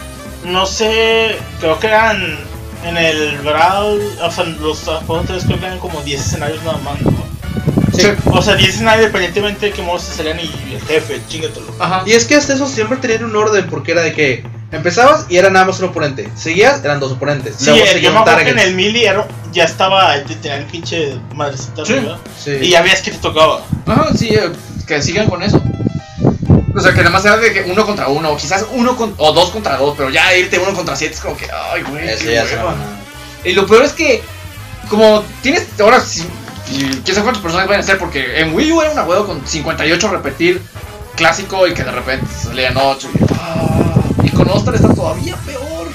no sé, creo que eran en el Brawl, o sea, los juegos anteriores creo que eran como 10 escenarios nada más, ¿no? Sí. O sea, 10 escenarios independientemente de qué modos te salían y el jefe, chingatelo. Ajá. Y es que hasta eso siempre tenían un orden porque era de que empezabas y era nada más un oponente. Seguías, eran 2 oponentes. Sí, Luego yo seguían me acuerdo que targets. en el Melee ya estaba, tenía el pinche madrecita Sí. arriba. Sí. Y ya veías que te tocaba. Ajá, sí, que sigan con eso. O sea, que nada más sea de que 1 contra 1, o quizás 1 o 2 contra 2, pero ya irte 1 contra 7 es como que, ay, güey. Eso qué ya se hueva. va. Y lo peor es que, como tienes ahora, y quién sabe cuántos personajes van a ser, porque en Wii U era una huevo con 58 repetir clásico y que de repente salían 8 y con All-Star está todavía peor.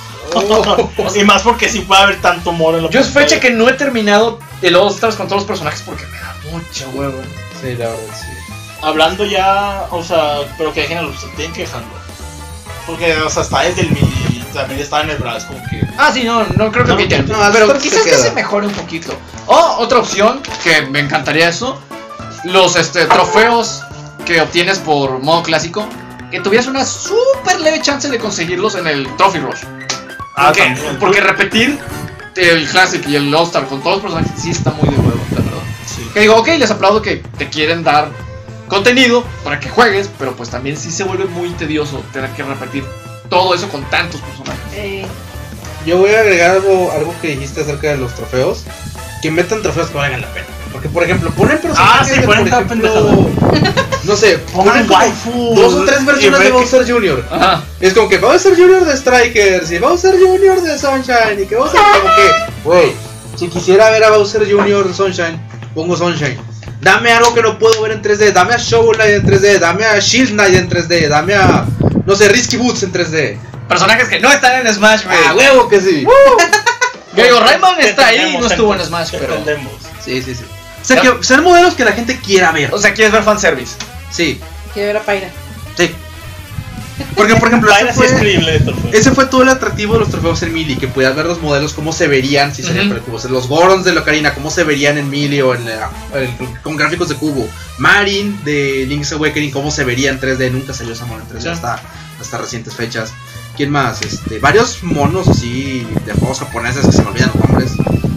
Y más porque sí puede haber tanto moro en la Yo es pantalla. fecha que no he terminado el All-Stars con todos los personajes porque me da mucha huevo. Sí, la verdad, sí. Hablando ya, o sea, pero que dejen a los, tienen que dejarlo. Porque, o sea, está desde el Melee, también está en el brazo, como que... Ah, sí, no creo que No, quiten. no, pero All-Stars quizás se que queda. se mejore un poquito. O otra opción, que me encantaría eso, los trofeos que obtienes por modo clásico, que tuvieras una súper leve chance de conseguirlos en el Trophy Rush. También. Porque repetir el Classic y el All-Star con todos los personajes sí está muy de huevo, la verdad. Sí. Que digo, ok, les aplaudo que te quieren dar contenido para que juegues, pero pues también sí se vuelve muy tedioso tener que repetir todo eso con tantos personajes. Yo voy a agregar algo que dijiste acerca de los trofeos. Que metan trofeos que valgan la pena. Porque, por ejemplo, ponen personajes sí, de, ponen por cada ejemplo, no sé, ponen como waifu 2 o 3 versiones y de ve que- Bowser Jr. Ajá. Es como que Bowser Jr. de Strikers y Bowser Jr. de Sunshine y que Bowser como que, güey, si quisiera ver a Bowser Jr. de Sunshine, pongo Sunshine. Dame algo que no puedo ver en 3D, dame a Shovel Knight en 3D, dame a Shield Knight en 3D, dame a, no sé, Risky Boots en 3D. personajes que no están en Smash, güey. ¡Ah, huevo que sí! Yo digo, Rayman Te está ahí, entendemos, no estuvo en te Smash, pero... entendemos. Sí. O sea, que sean modelos que la gente quiera ver. O sea, ¿quieres ver fanservice? Sí, Quiero ver a Pyra. sí. Porque, por ejemplo, Pyra sí es creíble de trofeo. ese fue todo el atractivo de los trofeos en Melee, que podías ver los modelos, cómo se verían, si serían cubos. Los Gorons de la Ocarina, cómo se verían en Melee o con gráficos de cubo. Marin de Link's Awakening, cómo se vería en 3D. Nunca salió esa mono en 3D hasta recientes fechas. ¿Quién más? Varios monos así de juegos japoneses que se me olvidan los nombres.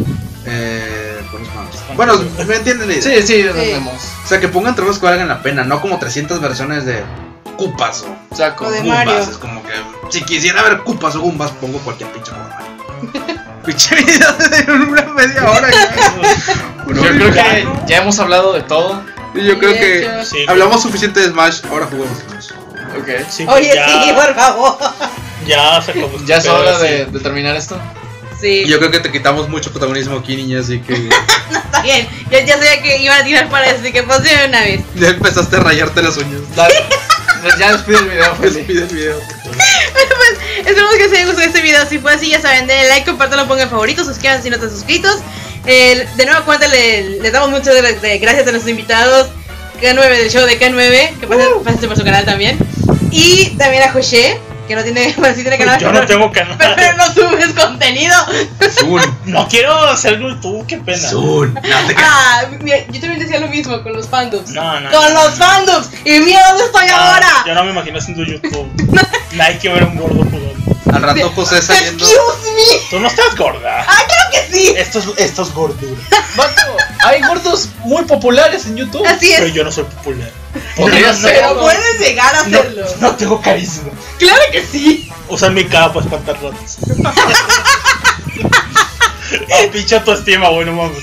Bueno, ¿me entienden? Sí, entendemos. O sea, que pongan trofeos que valgan la pena, no como 300 versiones de Koopas O sea, con O de Goombas. Mario. Es como que si quisiera ver Koopas o Goombas, pongo cualquier pinche juego de Mario. Pinche video de una media hora. Yo creo que ya hemos hablado de todo. Y yo creo De que hecho. Sí, hablamos suficiente de Smash, ahora juguemos Smash. Ok. sí, Oye, ya, sí, por favor. Ya se acabó. Ya es hora Sí. de terminar esto. Sí, Y yo creo que te quitamos mucho protagonismo aquí, niña, así que está bien. Ya sabía que iban a tirar para eso, así que pues de una vez. ya empezaste a rayarte las uñas. Dale. Ya despide el video, Feli. Despide el video. Esperemos que se haya gustado este video. Si fue así, ya saben, denle like, compártanlo, pongan favoritos, suscríbanse si no están suscritos. De nueva cuenta, les damos muchas gracias a nuestros invitados. K9 del show de K9, que pasen por su canal también. Y también a José, que no tiene, bueno, sí tiene canal. Yo no tengo canal. Pero no subes contenido. Zoom. Quiero hacer YouTube, qué pena. Zoom. No te Mira, yo también decía lo mismo con los fandoms. No. Con los fandoms. Y mira dónde estoy ahora. Yo no me imagino haciendo YouTube. Hay que ver a un gordo jugando. Al rato José saliendo. Excuse me. Tú no estás gorda. Claro que sí. Esto es gordura. Vato, hay gordos muy populares en YouTube. Así Pero es. yo no soy popular. Podría ser. Pero puedes llegar a hacerlo. No tengo carisma. Claro que sí. Usar mi cara para espantar ratos. Pinche autoestima, güey, no mames.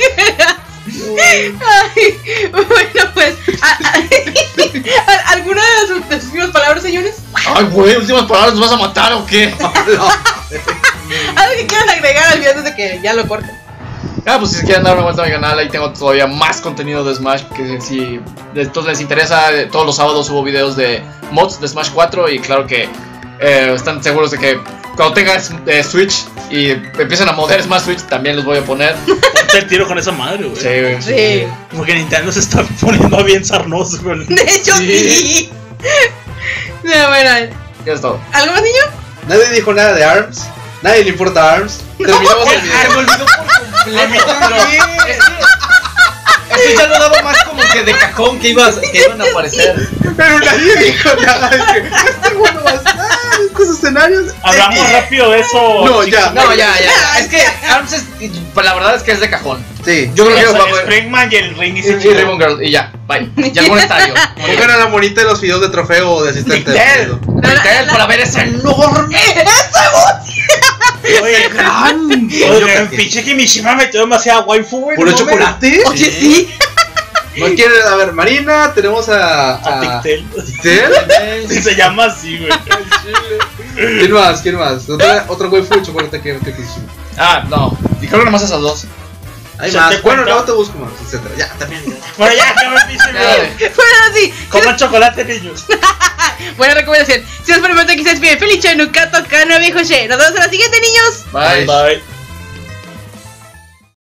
Ay, bueno, pues. ¿Alguna de sus últimas palabras, señores? Ay, güey, últimas palabras, ¿nos vas a matar o qué? ¿Algo que quieran agregar al video antes de que ya lo corten? Pues si quieren dar una vuelta a mi canal, ahí tengo todavía más contenido de Smash. Que si entonces les interesa, todos los sábados subo videos de mods de Smash 4. Y claro que están seguros de que cuando tengas Switch y empiecen a mover Smash Switch, también los voy a poner. Ponte el tiro con esa madre, güey. Sí, güey. Sí. Como que Nintendo se está poniendo bien sarnoso con... De hecho, sí. No, bueno, Ya es todo. ¿algo más, niño? Nadie dijo nada de ARMS. Nadie le importa ARMS. Terminamos el Se video. me olvidó por completo. Eso ya lo daba más como que de cajón que iban a aparecer. Pero nadie dijo nada. Es que este bueno va a estar. Estos escenarios. Hablamos rápido de eso. No, chicos. ya. No, ya. Es que ARMS es. Pues la verdad es que es de cajón. Sí. Yo creo que O sea, va a poder. Springman y el Ring y Y Ribbon Girl, y ya, bye. Ya algún estadio. Pongan a la monita de los videos de trofeo o de asistente de Nictel. video. Nickel, para ver ese enorme. Oye, oye, pinche Kimishima metió demasiada waifu, güey. ¿Puro no mames. chocolate? Oye, sí. ¿No quiere? A ver, Marina, tenemos A Tictel. ¿Tictel? Sí, se llama así, güey. ¿Quién más? ¿Quién más? Otro waifu de chocolate que quisimos. No. Y creo que nomás esas dos. Hay ¿Se más. te Bueno, cuenta? luego te busco más, etcétera. Ya, también. Bueno, ya, acaba el pinche video. Bueno, sí. Coman chocolate, niños. Buena recomendación. Si os permito, quizás bien. Feliz Nukato, K9 y José. Nos vemos en la siguiente, niños. Bye. Bye.